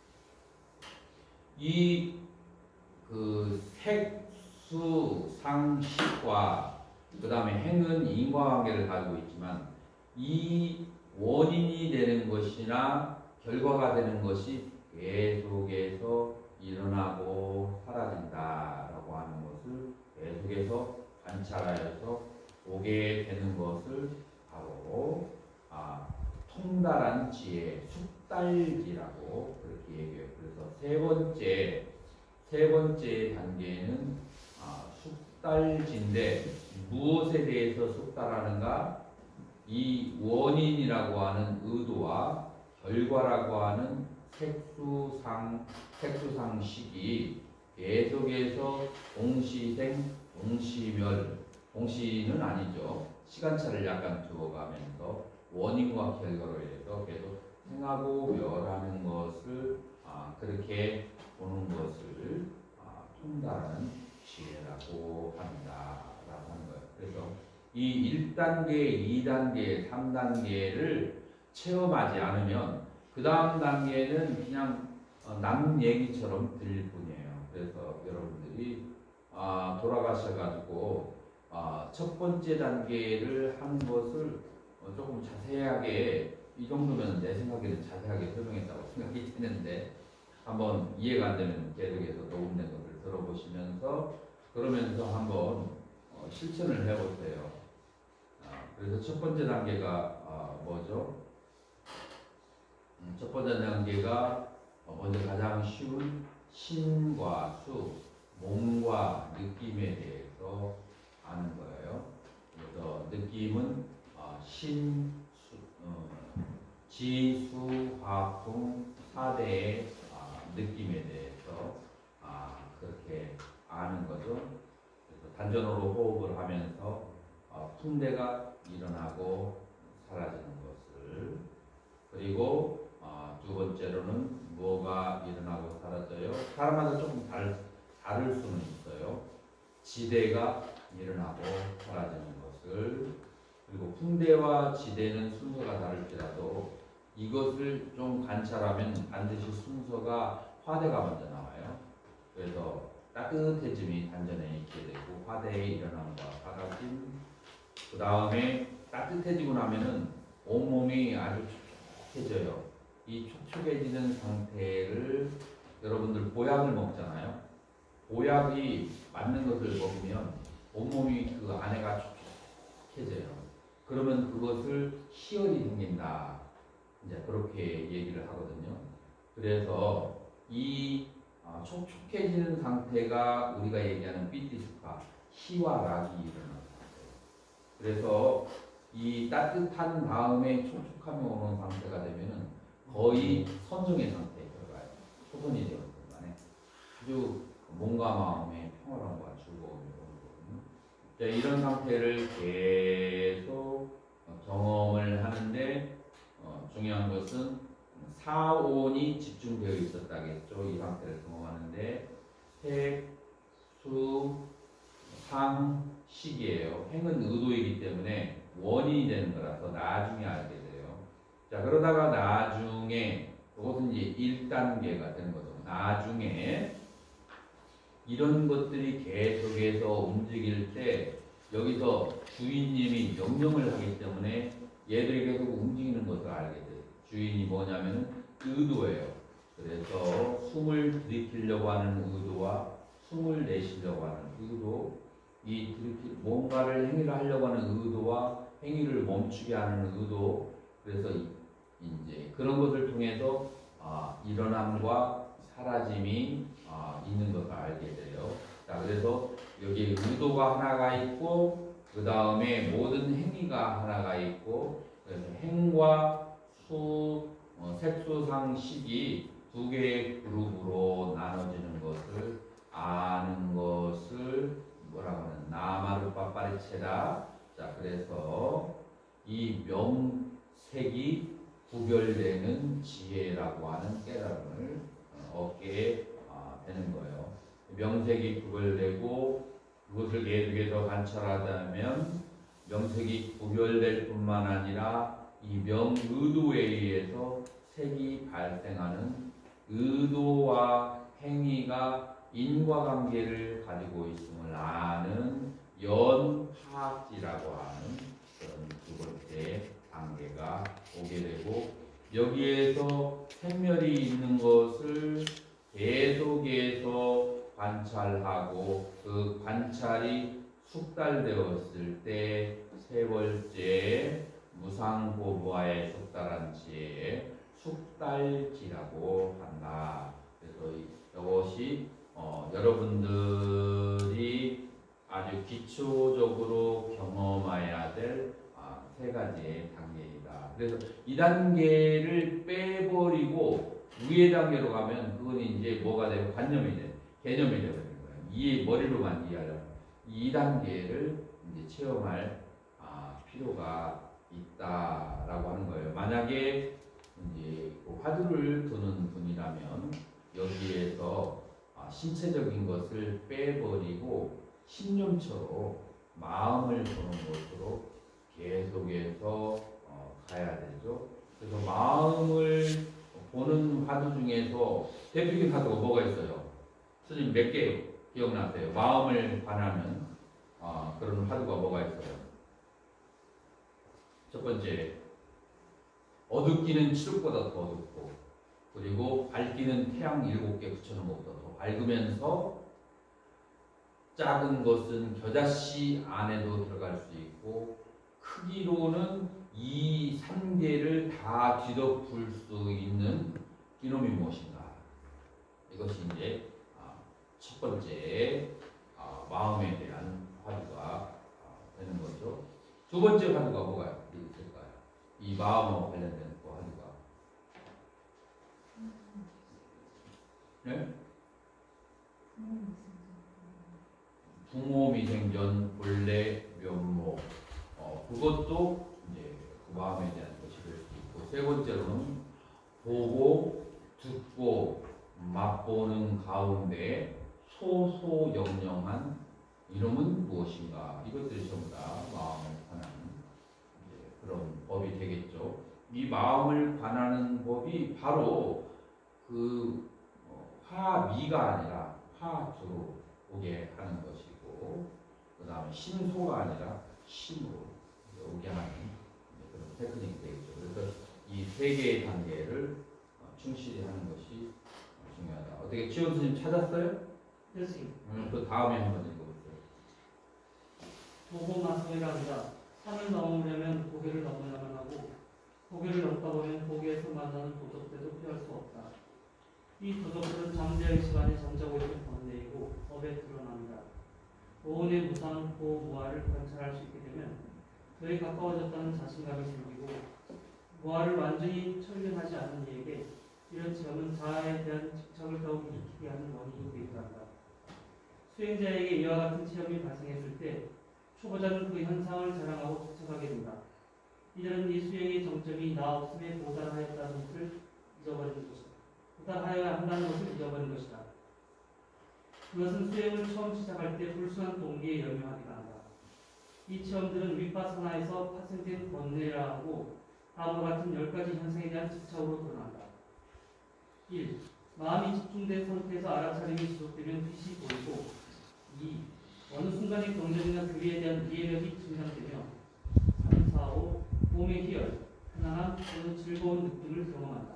이 그 색, 수, 상, 식과 그 다음에 행은 인과관계를 가지고 있지만, 이 원인이 되는 것이나 결과가 되는 것이 계속해서 일어나고 사라진다라고 하는 것을 계속해서 관찰하여서 보게 되는 것을 바로 통달한 지혜, 숙달지라고 그렇게 얘기해요. 그래서 세 번째 단계는 숙달지인데, 무엇에 대해서 숙달하는가? 이 원인이라고 하는 의도와 결과라고 하는 색수상식이 계속해서 동시생, 동시멸, 동시는 아니죠. 시간차를 약간 두어가면서 원인과 결과로 해서 계속 생하고 멸하는 것을 그렇게 보는 것을 통달하는 지혜라고 한다라고 하는 거예요. 그래서 이 1단계, 2단계, 3단계를 체험하지 않으면 그 다음 단계는 그냥 남 얘기처럼 들릴 뿐이에요. 그래서 여러분들이 돌아가셔가지고 첫 번째 단계를 하는 것을 조금 자세하게 이 정도면 내 생각에는 자세하게 설명했다고 생각이 드는데 한번 이해가 안 되면 계속해서 녹음된 것을 들어보시면서 그러면서 한번 실천을 해보세요. 그래서 첫 번째 단계가 뭐죠? 첫 번째 단계가 먼저 가장 쉬운 신과 수, 몸과 느낌에 대해서 아는 거예요. 그래서 느낌은 신, 지, 수, 화, 풍 4대의 느낌에 대해서 그렇게 아는 거죠. 그래서 단전으로 호흡을 하면서 풍대가 일어나고 사라지는 것을, 그리고 두 번째로는 뭐가 일어나고 사라져요? 사람마다 조금 다를 수는 있어요. 지대가 일어나고 사라지는 것을, 그리고 풍대와 지대는 순서가 다를지라도 이것을 좀 관찰하면 반드시 순서가 화대가 먼저 나와요. 그래서 따뜻해짐이 단전에 있게 되고 화대의 일어남과 사라짐, 그 다음에 따뜻해지고 나면은 온몸이 아주 촉촉해져요. 이 촉촉해지는 상태를 여러분들 보약을 먹잖아요. 보약이 맞는 것을 먹으면 온몸이 그 안에가 촉촉해져요. 그러면 그것을 희열이 생긴다. 이제 그렇게 얘기를 하거든요. 그래서 이 촉촉해지는 상태가 우리가 얘기하는 삐띠스파, 희와 락이 일어나는 상태예요. 그래서 이 따뜻한 다음에 촉촉함이 오는 상태가 되면은 거의 선정의 상태에 들어가요. 초선이 되는 순간에 아주 몸과 마음의 평화감과 즐거움이 오는 거거든요. 이런 상태를 계속 경험을 하는데 중요한 것은 사온이 집중되어 있었다겠죠. 이 상태를 경험하는데 색, 수, 상, 식이에요. 행은 의도이기 때문에 원인이 되는 거라서 나중에 알게 돼요. 자, 그러다가 나중에 그것은 이제 1단계가 되는 거죠. 나중에 이런 것들이 계속해서 움직일 때 여기서 주인님이 명령을 하기 때문에 얘들이 계속 움직이는 것을 알게 돼요. 주인이 뭐냐면은 의도예요. 그래서 숨을 들이키려고 하는 의도와 숨을 내쉬려고 하는 의도, 뭔가를 행위를 하려고 하는 의도와 행위를 멈추게 하는 의도, 그래서 이제 그런 것을 통해서 일어남과 사라짐이 있는 것을 알게 돼요. 자, 그래서 여기 의도가 하나가 있고 그 다음에 모든 행위가 하나가 있고, 그래서 행과 수, 색수상식이 두 개의 그룹으로 나눠지는 것을 아는 것을 뭐라고 하는 나마루파 파리체다. 자, 그래서 이 명색이 구별되는 지혜라고 하는 깨달음을 얻게 되는 거예요. 명색이 구별되고 그것을 계속해서 관찰하자면 명색이 구별될 뿐만 아니라 이 명의도에 의해서 색이 발생하는 의도와 행위가 인과관계를 가지고 있음을 아는 연파학지라고 하는 그런 두 번째 단계가 오게 되고, 여기에서 생멸이 있는 것을 계속해서 관찰하고 그 관찰이 숙달되었을 때 세 번째 무상보부와의 숙달한 지혜에 숙달지라고 한다. 그래서 이것이 여러분들이 아주 기초적으로 경험해야 될 세 가지의 단계이다. 그래서 이 단계를 빼버리고 위의 단계로 가면 그건 이제 뭐가 되고 관념이 돼, 개념이 되버리는 거예요. 이 머리로만 이해하려면 이 단계를 이제 체험할 필요가 있다라고 하는 거예요. 만약에 이제 그 화두를 두는 분이라면 여기에서 신체적인 것을 빼버리고 신념처로 마음을 보는 것으로 계속해서 가야 되죠. 그래서 마음을 보는 화두 중에서 대표적인 화두가 뭐가 있어요? 스님 몇 개 기억나세요? 마음을 관하는 그런 화두가 뭐가 있어요? 첫 번째, 어둡기는 칠흑보다 더 어둡고, 그리고 밝기는 태양 7개 붙여놓은 것보다 더 밝으면서 작은 것은 겨자씨 안에도 들어갈 수 있고, 크기로는 이 3개를 다 뒤덮을 수 있는 이놈이 무엇인가? 이것이 이제 첫 번째 마음에 대한 화두가 되는 거죠. 두 번째 화두가 뭐가 있을까요? 이 마음과 관련된 그 화두가. 네? 부모미생전 본래 면목. 그것도 이제 그 마음에 대한 것이 될 수 있고, 세 번째로는 보고 듣고 맛보는 가운데 소소영영한 이름은 무엇인가? 이것들이 전부 다 마음을 관하는 그런 법이 되겠죠. 이 마음을 관하는 법이 바로 그 화미가 아니라 화두로 오게 하는 것이고, 그 다음에 심소가 아니라 심으로 오게 하는 그런 테크닉이 되겠죠. 그래서 이 세 개의 단계를 충실히 하는 것이 중요하다. 어떻게 지원 스님 찾았어요? 네. 그 다음에 한번 읽어보세요. 보고 마성이라 한다. 산을 넘으려면 고개를 넘어야만 하고 고개를 넘다 보면 고개에서 만나는 도적들도 피할 수 없다. 이 도적들은 잠재의 시간에 잠자고 있는 번뇌이고 법에 드러납니다. 오온의 무상 고무아를 관찰할 수 있게 되면 그에 가까워졌다는 자신감이 생기고 무아를 완전히 철륜하지 않은 이에게 이런 체험은 자아에 대한 집착을 더욱 일으키게 하는 원인이 되기도 한다. 수행자에게 이와 같은 체험이 발생했을 때 초보자는 그 현상을 자랑하고 집착하게 된다. 이들은 이 수행의 정점이 나 없음에 도달하였다는 것을 잊어버리는 것이다. 도달하여야 한다는 것을 잊어버린 것이다. 그것은 수행을 처음 시작할 때 불순한 동기에 연유하기가 한다. 이 체험들은 윗바사나에서 파생된 번뇌라 하고 다음과 같은 10가지 현상에 대한 집착으로 드러난다. 1. 마음이 집중된 상태에서 알아차림이 지속되면 빛이 보이고 2. 어느 순간에 경전이나 교리에 대한 이해력이 증강되며 3, 4, 5. 몸의 희열, 편안함 또는 즐거운 느낌을 경험한다.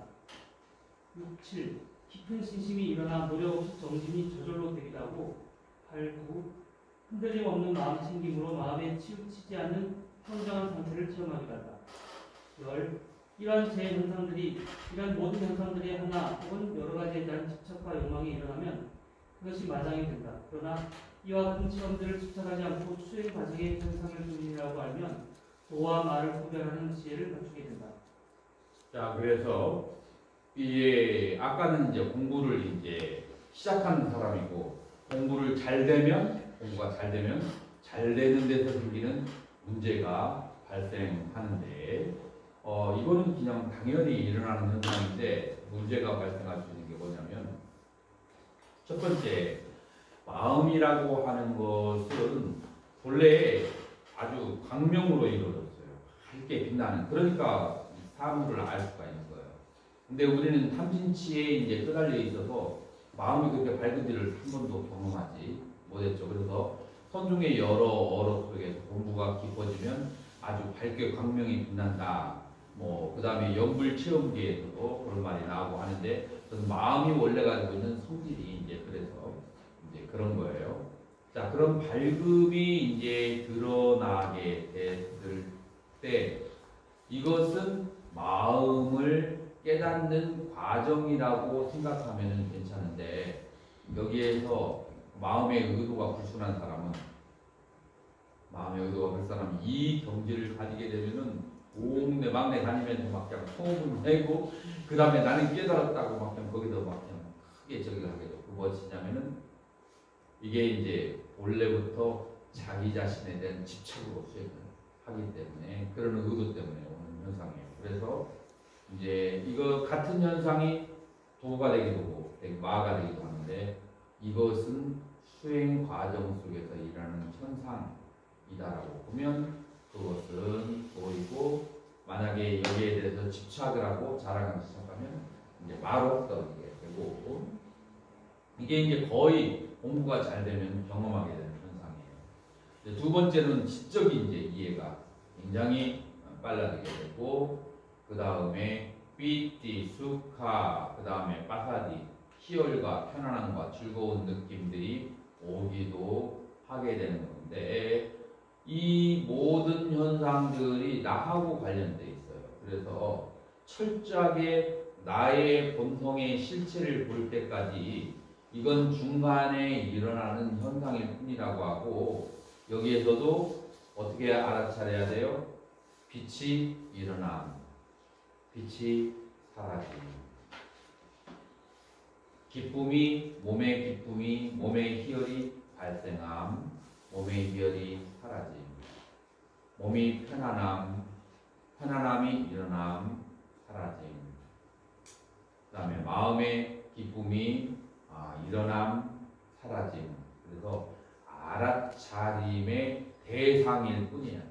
6, 7. 깊은 신심이 일어나 노력 없이 정진이 저절로 되기도 하고 8, 9. 흔들림 없는 마음 챙김으로 마음에 치우치지 않는 평정한 상태를 체험하기도 한다. 10. 이러한 모든 현상들이 하나 혹은 여러 가지에 대한 집착과 욕망이 일어나면 그것이 마장이 된다. 그러나 이와 같은 체험들을 집착하지 않고 수행 과정의 현상을 중이라고 알면 도와 말을 구별하는 지혜를 갖추게 된다. 자, 그래서 이제 아까는 이제 공부를 이제 시작하는 사람이고 공부가 잘 되면 잘 되는 데서 생기는 문제가 발생하는데 이거는 그냥 당연히 일어나는 현상인데 문제가 발생할 수 있는 게 뭐냐면 첫 번째 마음이라고 하는 것은 본래 아주 광명으로 이루어졌어요. 밝게 빛나는 그러니까 사물을 알 수가 있는 거예요. 근데 우리는 탐진치에 이제 끄달려 있어서 마음이 그렇게 밝은지를 한 번도 경험하지 못했죠. 그래서 선중의 여러 어록 속에서 공부가 깊어지면 아주 밝게 광명이 빛난다. 그 다음에 영불 체험기에서도 그런 말이 나오고 하는데 마음이 원래 가지고 있는 성질이 이제 그래서 이제 그런 거예요. 자, 그런 밝음이 이제 드러나게 됐을 때 이것은 마음을 깨닫는 과정이라고 생각하면 괜찮은데 여기에서 마음의 의도가 불순한 사람은 이 경지를 가지게 되면은 내 막내 다니면서 막 그냥 소문 내고 그 다음에 나는 깨달았다고 막 그냥 거기서 막 그냥 크게 저기 하게 되고 그 무엇이냐면은 이게 이제 본래부터 자기 자신에 대한 집착으로 수행을 하기 때문에 그런 의도 때문에 오는 현상이에요. 그래서 이제 이거 같은 현상이 도가 되기도 하고 마가 되기도 하는데 이것은 수행 과정 속에서 일어나는 현상이다라고 보면 그것은 보이고 만약에 여기에 대해서 집착을 하고 자랑하기 시작하면 이제 마로 떨어지게 되고 이게 이제 거의 공부가 잘 되면 경험하게 되는 현상이에요. 두 번째는 지적인 이제 이해가 굉장히 빨라지게 되고 그 다음에 삐띠, 수카, 그 다음에 빠사디, 희열과 편안함과 즐거운 느낌들이 오기도 하게 되는 건데 이 모든 현상들이 나하고 관련돼 있어요. 그래서 철저하게 나의 본성의 실체를 볼 때까지 이건 중간에 일어나는 현상일 뿐이라고 하고 여기에서도 어떻게 알아차려야 돼요? 빛이 일어남, 빛이 사라짐. 몸의 기쁨이, 몸의 희열이 발생함, 몸의 희열이 사라짐. 몸이 편안함이 일어남, 사라짐. 그 다음에 마음의 기쁨이 일어남, 사라짐. 그래서 알아차림의 대상일 뿐이에요.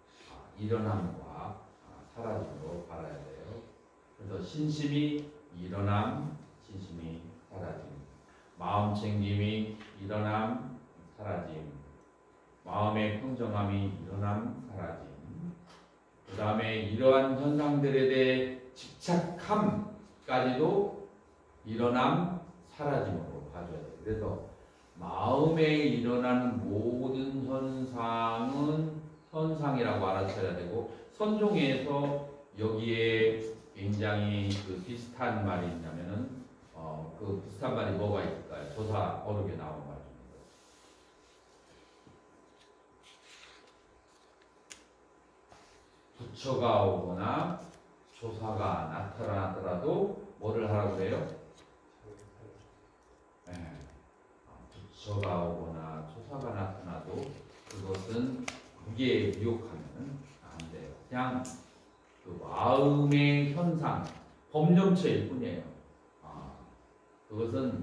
일어남과 사라짐으로 바라야 돼요. 그래서 신심이 일어남, 신심이 사라짐. 마음 챙김이 일어남, 사라짐. 마음의 평정함이 일어남, 사라짐. 그 다음에 이러한 현상들에 대해 집착함까지도 일어남, 사라짐으로 봐줘야 돼요. 그래서 마음에 일어나는 모든 현상은 현상이라고 알아차려야 되고 선종에서 여기에 굉장히 그 비슷한 말이 있냐면은 그 비슷한 말이 뭐가 있을까요? 조사 어록에 나온 말 중에서 부처가 오거나 조사가 나타나더라도 뭐를 하라고 해요? 네. 부처가 오거나 조사가 나타나도 그것은 그게 미혹하면 안 돼요. 그냥 그 마음의 현상, 범점체일 뿐이에요. 그것은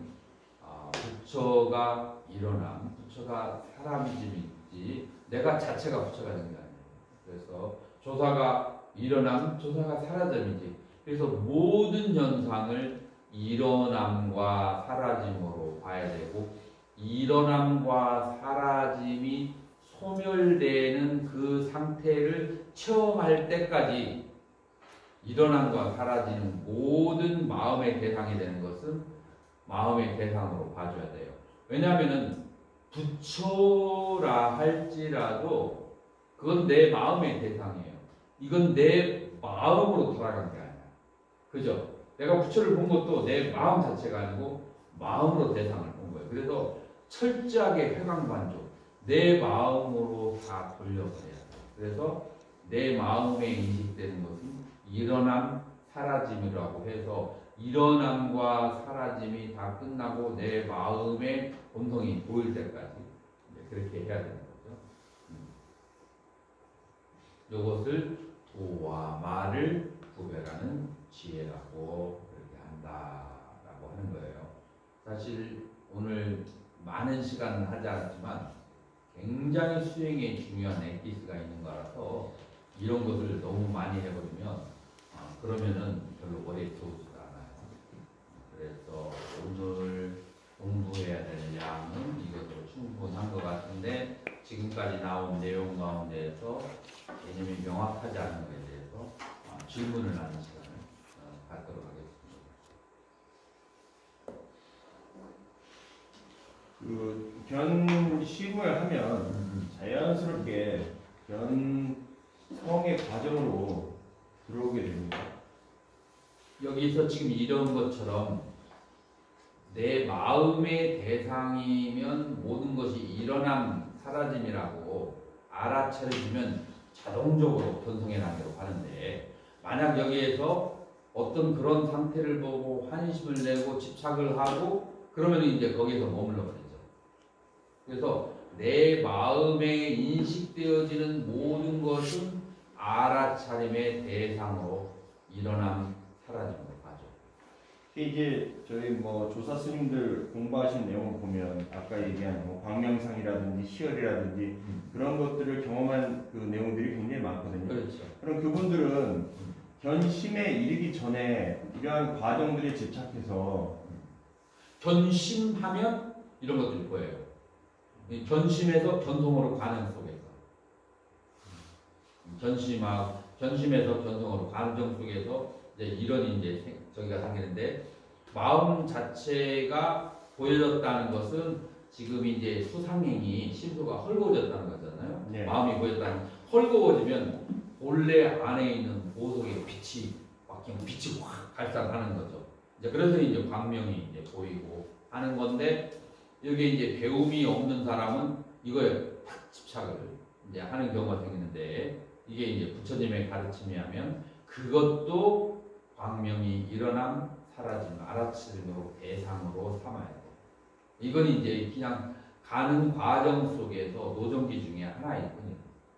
부처가 일어남, 부처가 사람이지 내가 자체가 부처가 된 게 아니에요. 그래서 조사가 일어남, 조사가 사라짐이지. 그래서 모든 현상을 일어남과 사라짐으로 봐야 되고 일어남과 사라짐이 소멸되는 그 상태를 체험할 때까지 일어남과 사라지는 모든 마음의 대상이 되는 것은 마음의 대상으로 봐줘야 돼요. 왜냐하면 부처라 할지라도 그건 내 마음의 대상이에요. 이건 내 마음으로 돌아간 게 아니야. 그죠? 내가 부처를 본 것도 내 마음 자체가 아니고 마음으로 대상을 본 거예요. 그래서 철저하게 회광반조 내 마음으로 다 돌려버려야 돼요. 그래서 내 마음에 인식되는 것은 일어남, 사라짐이라고 해서 일어남과 사라짐이 다 끝나고 내 마음의 본성이 보일 때까지 그렇게 해야 되는 거죠. 이것을 도와 마를 구별하는 지혜라고 그렇게 한다라고 하는 거예요. 사실 오늘 많은 시간은 하지 않았지만 굉장히 수행에 중요한 엑기스가 있는 거라서 이런 것을 너무 많이 해버리면 그러면은 별로 머리에 들어오지가 않아요. 그래서 오늘 공부해야 될 양은 이것으로 충분한 것 같은데 지금까지 나온 내용 가운데에서 개념이 명확하지 않은 것에 대해서 질문을 하는 시간을 갖도록 하겠습니다. 그 견 시구를 하면 자연스럽게 견성의 과정으로 들어오게 됩니다. 여기서 지금 이런 것처럼 내 마음의 대상이면 모든 것이 일어남 사라짐이라고 알아차려주면 자동적으로 견성해 나가도록 하는데 만약 여기에서 어떤 그런 상태를 보고 환심을 내고 집착을 하고 그러면 이제 거기서 머물러 버리죠. 그래서 내 마음에 인식되어지는 모든 것은 알아차림의 대상으로 일어남 사라짐으로 가죠. 이제 저희 뭐 조사 스님들 공부하신 내용을 보면 아까 얘기한 뭐 광명상이라든지 시열이라든지 그런 것들을 경험한 그 내용들이 굉장히 많거든요. 그렇죠. 그럼 그분들은 견심에 이르기 전에 이러한 과정들에 집착해서 견심하면 이런 것들이 보여요. 이 견심에서 견성으로 가는 속에서 견심에서 견성으로 감정 속에서 이제 이런 이제 저기가 생기는데 마음 자체가 보여졌다는 것은 지금 이제 수상행이 심소가 헐거워졌다는 거잖아요. 네. 마음이 보였다는 헐거워지면 본래 안에 있는 보석의 빛이 막 그냥 빛이 확 발산하는 거죠. 이제 그래서 이제 광명이 이제 보이고 하는 건데 여기 이제 배움이 없는 사람은 이거에 탁 집착을 이제 하는 경우가 생기는데 이게 이제 부처님의 가르침에 하면 그것도 광명이 일어남 사라짐 알아차림으로 대상으로 삼아야 돼. 이건 이제 그냥 가는 과정 속에서 노정기 중에 하나일 뿐이에요.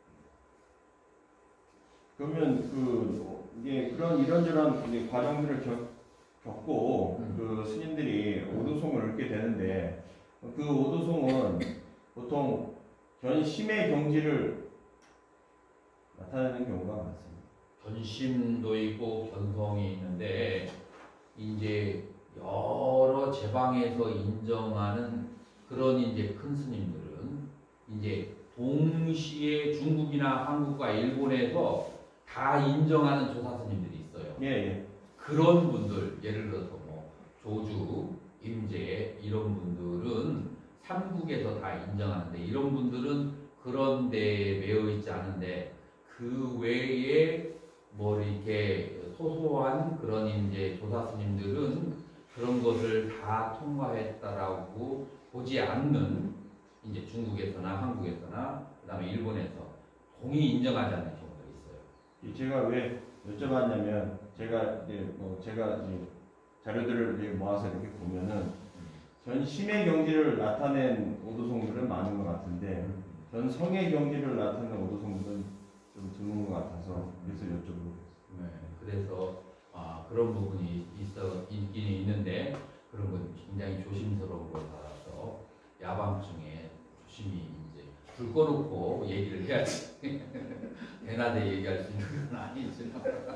그러면 그 이게 그런 이런저런 이제 과정들을 겪고 그 스님들이 오도송을 읽게 되는데 그 오도송은 보통 견심의 경지를 나타내는 경우가 많습니다. 견심도 있고 견성이 있는데 이제 여러 제방에서 인정하는 그런 이제 큰 스님들은 이제 동시에 중국이나 한국과 일본에서 다 인정하는 조사 스님들이 있어요. 예, 예. 그런 분들 예를 들어서 뭐 조주, 임재 이런 분들은 삼국에서 다 인정하는데 이런 분들은 그런 데에 매여 있지 않은데 그 외에 뭐 이렇게 소소한 그런 이제 조사 스님들은 그런 것을 다 통과했다라고 보지 않는 이제 중국에서나 한국에서나 그다음에 일본에서 동의 인정하지 않는 경우가 있어요. 제가 왜 여쭤봤냐면 제가 이제 자료들을 이제 모아서 이렇게 보면은 견심의 경지를 나타낸 오도송들은 많은 것 같은데 견성의 경지를 나타낸 오도송들은 좀 드문 것 같아서 그래서 여쭤보고. 네, 그래서 그런 부분이 있긴 있는데 그런 건 굉장히 조심스러운 거라서 야밤중에 조심히 이제 불 꺼놓고 얘기를 해야지. 대낮에 얘기할 수 있는 건 아니지.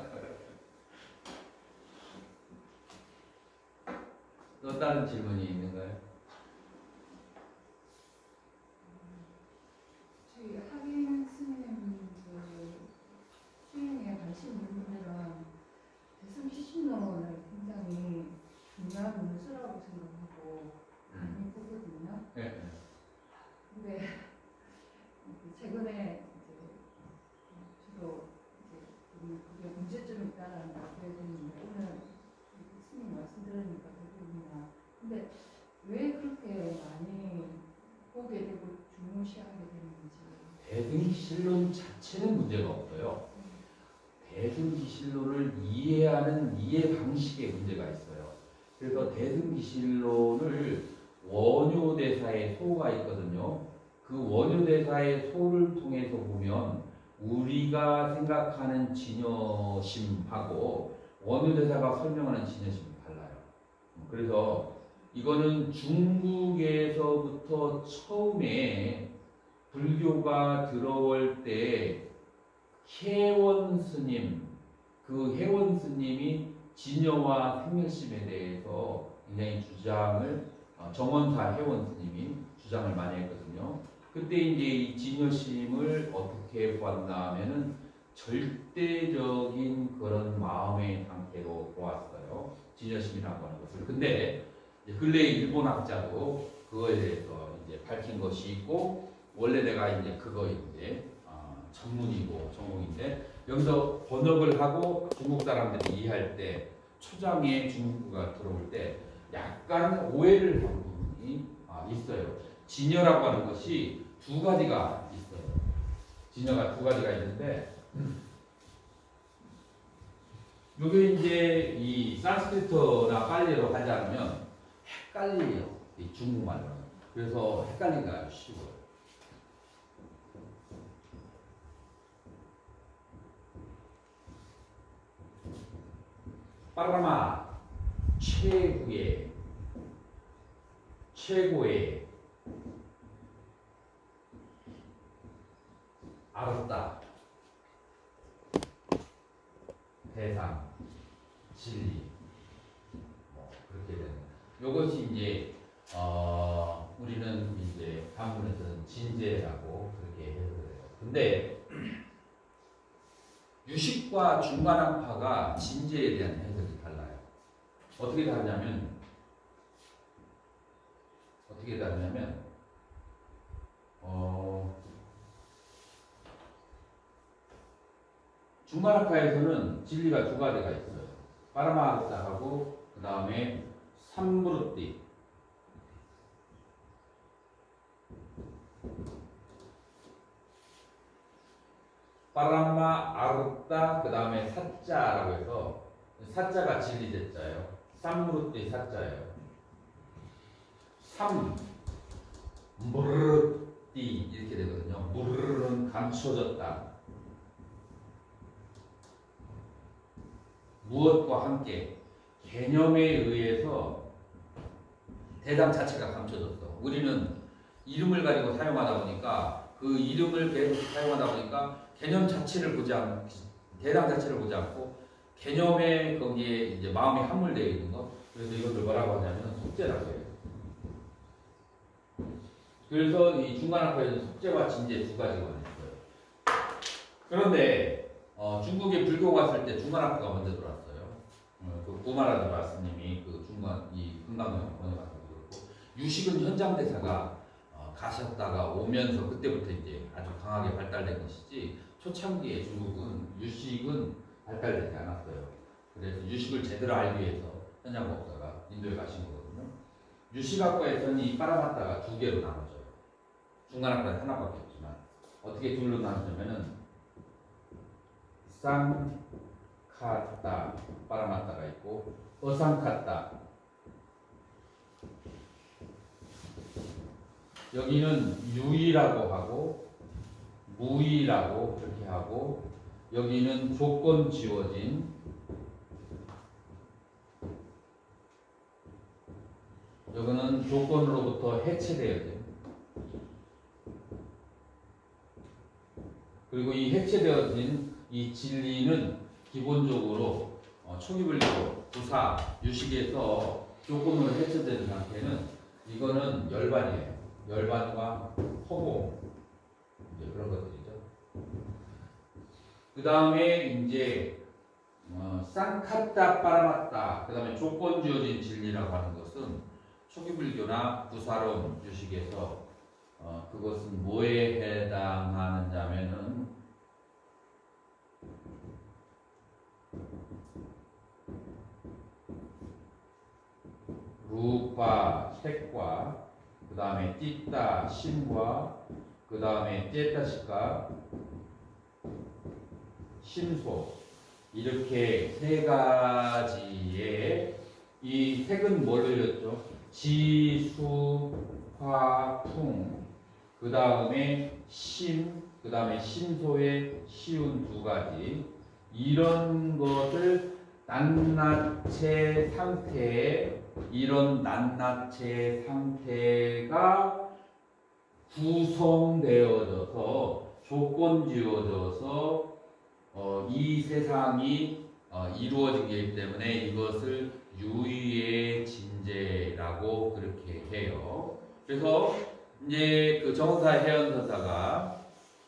또 다른 질문이 있는가요? 저희 학인 스님들 수행에 관심 있는 분들은 대승시신론을 굉장히 중요한 문서라고 생각하고 많이 보거든요. 네. 근데 최근에 이제 주로 이제 그게 문제점이 있다는 말씀을 드리는데 오늘 스님 말씀 들으니까 그렇구나. 근데 왜 그렇게 많이 보게 되고 중요시하게 되는지. 대승기실론 자체는 문제가 없어요. 대승기실론을 이해하는 이해 방식에 문제가 있어요. 그래서 대승기실론을 원효대사의 소가 있거든요. 그 원효대사의 소를 통해서 보면 우리가 생각하는 진여심하고 원효대사가 설명하는 진여심이 달라요. 그래서 이거는 중국에서부터 처음에 불교가 들어올 때 혜원 스님, 그 혜원 스님이 진여와 생멸심에 대해서 굉장히 주장을 정원사 혜원 스님이 주장을 많이 했거든요. 그때 이제 이 진여심을 어떻게 보았나 하면은 절대적인 그런 마음의 상태로 보았어요. 진여심이라고 하는 것을. 근데 근래 일본 학자도 그거에 대해서 이제 밝힌 것이 있고 원래 내가 이제 그거 이제 전문이고 전공인데 여기서 번역을 하고 중국 사람들이 이해할 때 초장에 중국어가 들어올 때 약간 오해를 하는 부분이 있어요. 진여라고 하는 것이 두 가지가 있어요. 진여가 두 가지가 있는데 요게 이제 이 산스크리트나 빨리로 하지 않으면 헷갈려요. 이 중국말로는. 그래서 헷갈리기가 아주 쉬워요. 빠라마 최고의 알았다 대상 진리 그렇게 되는 이것이 이제 우리는 이제 한문에서는 진제라고 그렇게 해석해요. 근데 유식과 중간학파가 진제에 대한 해석이 달라요. 어떻게 다르냐면 중간학파에서는 진리가 두 가지가 있어요. 파라마르타하고 그 다음에 삼브루띠. 파라마 아르타 그 다음에 사자라고 해서 사자가 진리 제자예요. 삼브루띠 사자예요. 무르르띠 이렇게 되거든요. 무르르는 감춰졌다. 무엇과 함께 개념에 의해서 대상 자체가 감춰졌어. 우리는 이름을 가지고 사용하다 보니까 그 이름을 계속 사용하다 보니까 개념 자체를 보지 않고 대상 자체를 보지 않고 개념에 거기에 이제 마음이 함몰되어 있는 거. 그래서 이것을 뭐라고 하냐면 속죄라고 해요. 그래서 이 중간학파에는 속죄와 진제 두 가지가 있어요. 그런데 중국에 불교가 왔을 때 중간학파가 먼저 들어왔어요. 그 구마라드 마스님이 그 이 금강경 번역하는 것도 그렇고 유식은 현장 대사가 가셨다가 오면서 그때부터 이제 아주 강하게 발달된 것이지 초창기에 중국은 유식은 발달되지 않았어요. 그래서 유식을 제대로 알기 위해서 현장 목사가 인도에 가신 거거든요. 유식학과에서는 이 파라마타가 두 개로 나눠져요. 중간학과는 하나밖에 없지만 어떻게 둘로 나누냐면은 쌍카타 파라마타가 있고 어상카타 여기는 유의라고 하고 무의라고 그렇게 하고 여기는 조건 지워진 여기는 조건으로부터 해체되어진 그리고 이 해체되어진 이 진리는 기본적으로 초기불교 부사 유식에서 조건으로 해체되는 상태는 이거는 열반이에요. 열반과 허공 이제 그런 것들이죠. 그 다음에 이제 쌍카타 파라마타 그 다음에 조건 지어진 진리라고 하는 것은 초기불교나 부사론 유식에서 그것은 뭐에 해당하느냐면은 루파 색과 그 다음에 띠따 심과 그 다음에 째따시카 심소 이렇게 세 가지의 이 색은 뭘 흘렸죠? 지수, 화, 풍 그 다음에 심, 그 다음에 심소의 시운 두 가지 이런 것을 낱낱의 상태에 이런 낱낱의 상태가 구성되어져서 조건지어져서 이 세상이 이루어지기 때문에 이것을 유의의 진제라고 그렇게 해요. 그래서 이제 그 정사 해연서사가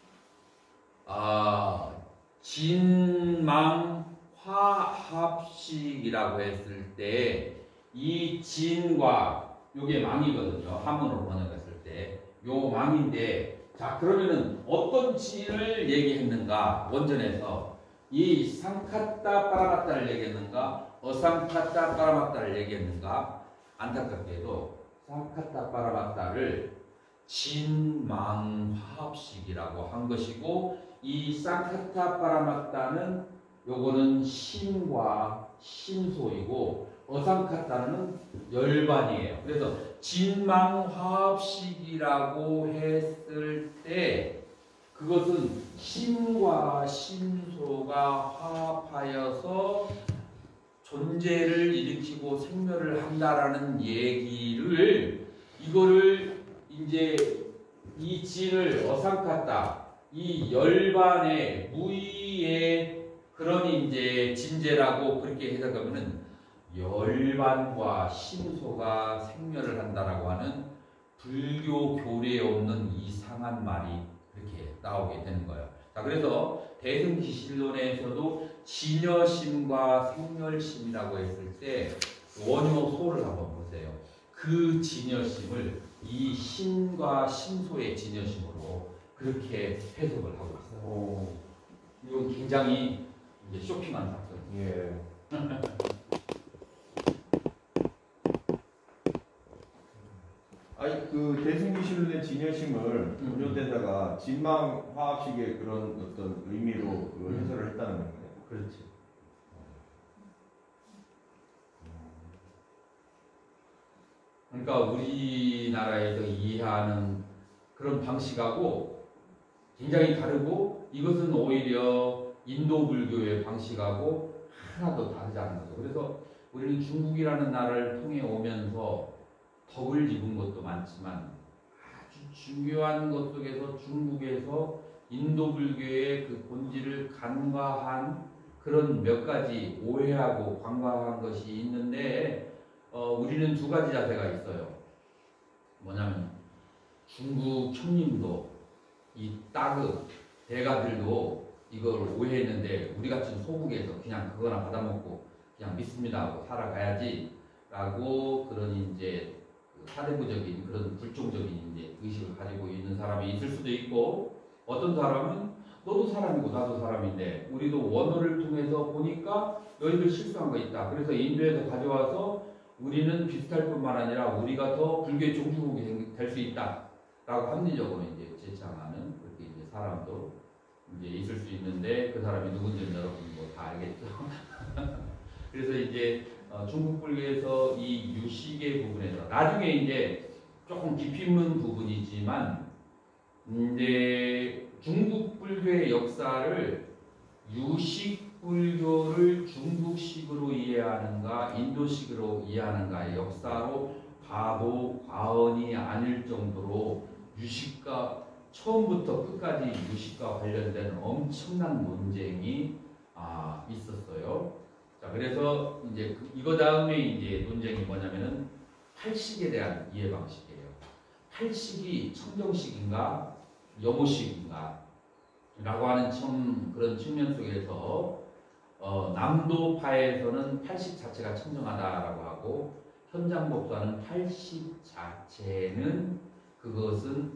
진망화합식이라고 했을 때 이 진과 요게 망이거든요. 한문으로 번역했을 때 요 망인데 자 그러면은 어떤 진을 얘기했는가 원전에서 이 상카타 파라마타를 얘기했는가 어상카타 파라마타를 얘기했는가 안타깝게도 상카타 파라마타를 진망화합식이라고 한 것이고, 이 산카타 파라마타는 요거는 신과 신소이고, 어상카타는 열반이에요. 그래서 진망화합식이라고 했을 때 그것은 신과 신소가 화합하여서 존재를 일으키고 생멸을 한다라는 얘기를, 이거를 이제 이 진을 어상카타, 이 열반의 무의의 그런 이제 진제라고 그렇게 해석하면은 열반과 신소가 생멸을 한다라고 하는 불교 교리에 없는 이상한 말이 그렇게 나오게 되는 거예요. 자, 그래서 대승기실론에서도 진여심과 생멸심이라고 했을 때 원효소를 한번 보세요. 그 진여심을 이 신과 신소의 진여심으로 그렇게 해석을 하고 있어요. 이건 굉장히 이제 쇼킹한 사건. 예. 아니 그 대승기실론의 진여심을 원효대사가 진망화합식의 그런 어떤 의미로 그 해설을 했다는 건가요? 그렇지. 그러니까 우리나라에서 이해하는 그런 방식하고 굉장히 다르고, 이것은 오히려 인도 불교의 방식하고 하나도 다르지 않은 거죠. 그래서 우리는 중국이라는 나라를 통해 오면서 덕을 입은 것도 많지만 아주 중요한 것 속에서 중국에서 인도 불교의 그 본질을 간과한 그런 몇 가지 오해하고 관과한 것이 있는데, 우리는 두 가지 자세가 있어요. 뭐냐면 중국 형님도 이 따그 대가들도 이걸 오해했는데, 우리 같은 소국에서 그냥 그거나 받아먹고 그냥 믿습니다 하고 살아가야지 라고 그런 이제 사대부적인 그런 불종적인 이제 의식을 가지고 있는 사람이 있을 수도 있고, 어떤 사람은 너도 사람이고 나도 사람인데 우리도 원어를 통해서 보니까 너희들 실수한 거 있다. 그래서 인도에서 가져와서 우리는 비슷할 뿐만 아니라 우리가 더 불교의 종주국이 될 수 있다. 라고 합리적으로 이제 제창하는 그렇게 이제 사람도 이제 있을 수 있는데, 그 사람이 누군지는 여러분 뭐 다 알겠죠. 그래서 이제 중국 불교에서 이 유식의 부분에서 나중에 이제 조금 깊이 있는 부분이지만, 이제 중국 불교의 역사를 유식 불교를 중국식으로 이해하는가 인도식으로 이해하는가의 역사로 봐도 과언이 아닐 정도로 유식과 처음부터 끝까지 유식과 관련된 엄청난 논쟁이 있었어요. 자, 그래서 이제 이거 다음에 이제 논쟁이 뭐냐면은 팔식에 대한 이해 방식이에요. 팔식이 청정식인가 여모식인가 라고 하는 그런 측면 속에서 남도파에서는 팔식 자체가 청정하다라고 하고, 현장법사는 팔식 자체는 그것은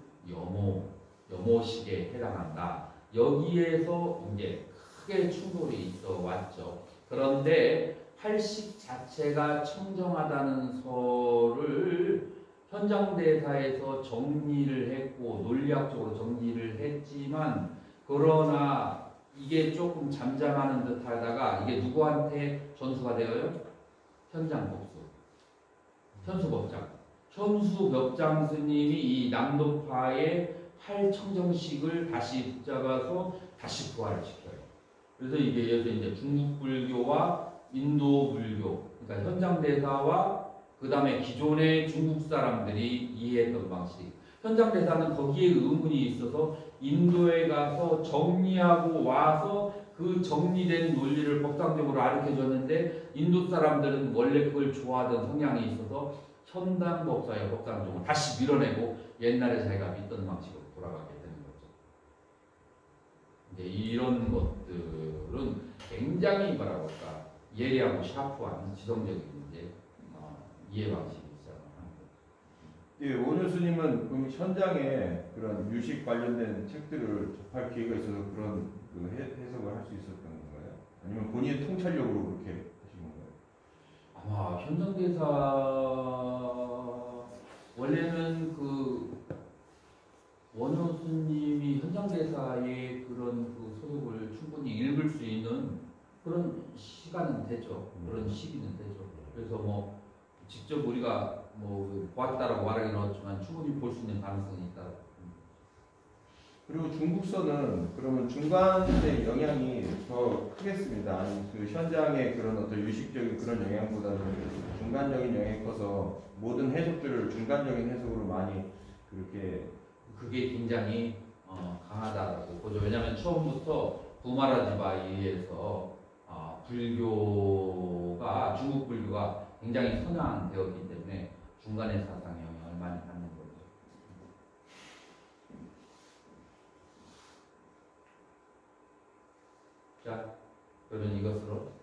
여모식에 해당한다. 여기에서 이제 크게 충돌이 있어 왔죠. 그런데 팔식 자체가 청정하다는 설을 현장대사에서 정리를 했고 논리학적으로 정리를 했지만, 그러나 이게 조금 잠잠하는 듯 하다가 이게 누구한테 전수가 되어요? 현장법수, 현수법장. 현수법장 스님이 이 남도파의 팔청정식을 다시 붙잡아서 다시 부활을 시켜요. 그래서 이게 이제 중국 불교와 인도 불교, 그러니까 현장대사와 그 다음에 기존의 중국 사람들이 이해했던 방식. 현장대사는 거기에 의문이 있어서 인도에 가서 정리하고 와서 그 정리된 논리를 법상적으로 가르쳐줬는데, 인도 사람들은 원래 그걸 좋아하던 성향이 있어서 현당법사의 법상적으로 다시 밀어내고 옛날에 자기가 믿던 방식으로 돌아가게 되는 거죠. 이제 이런 것들은 굉장히 뭐라고 할까 예리하고 샤프한 지성적인 이제 이해 방식이 있어요. 예, 원효 스님은 그럼 현장에 그런 유식 관련된 책들을 접할 기회가 있어서 그런 그 해석을 할 수 있었던 건가요? 아니면 본인의 통찰력으로 그렇게 하신 건가요? 아마 현장대사 원래는 그 원효수님이 현장대사의 그런 그 소속을 충분히 읽을 수 있는 그런 시간은 되죠. 그런 시기는 되죠. 그래서 뭐 직접 우리가 뭐 보았다라고 말하기는 어렵지만 충분히 볼 수 있는 가능성이 있다. 그리고 중국서는 그러면 중간의 영향이 더 크겠습니다. 아니 그 현장의 그런 어떤 유식적인 그런 영향보다는 중간적인 영향이 커서 모든 해석들을 중간적인 해석으로 많이 그렇게 그게 굉장히 강하다라고 보죠. 왜냐하면 처음부터 부마라지바이에서 불교가 중국 불교가 굉장히 선양되었기 때문에 중간의 사상의 영향을 많이 받는 거죠. 자, 그러면 이것으로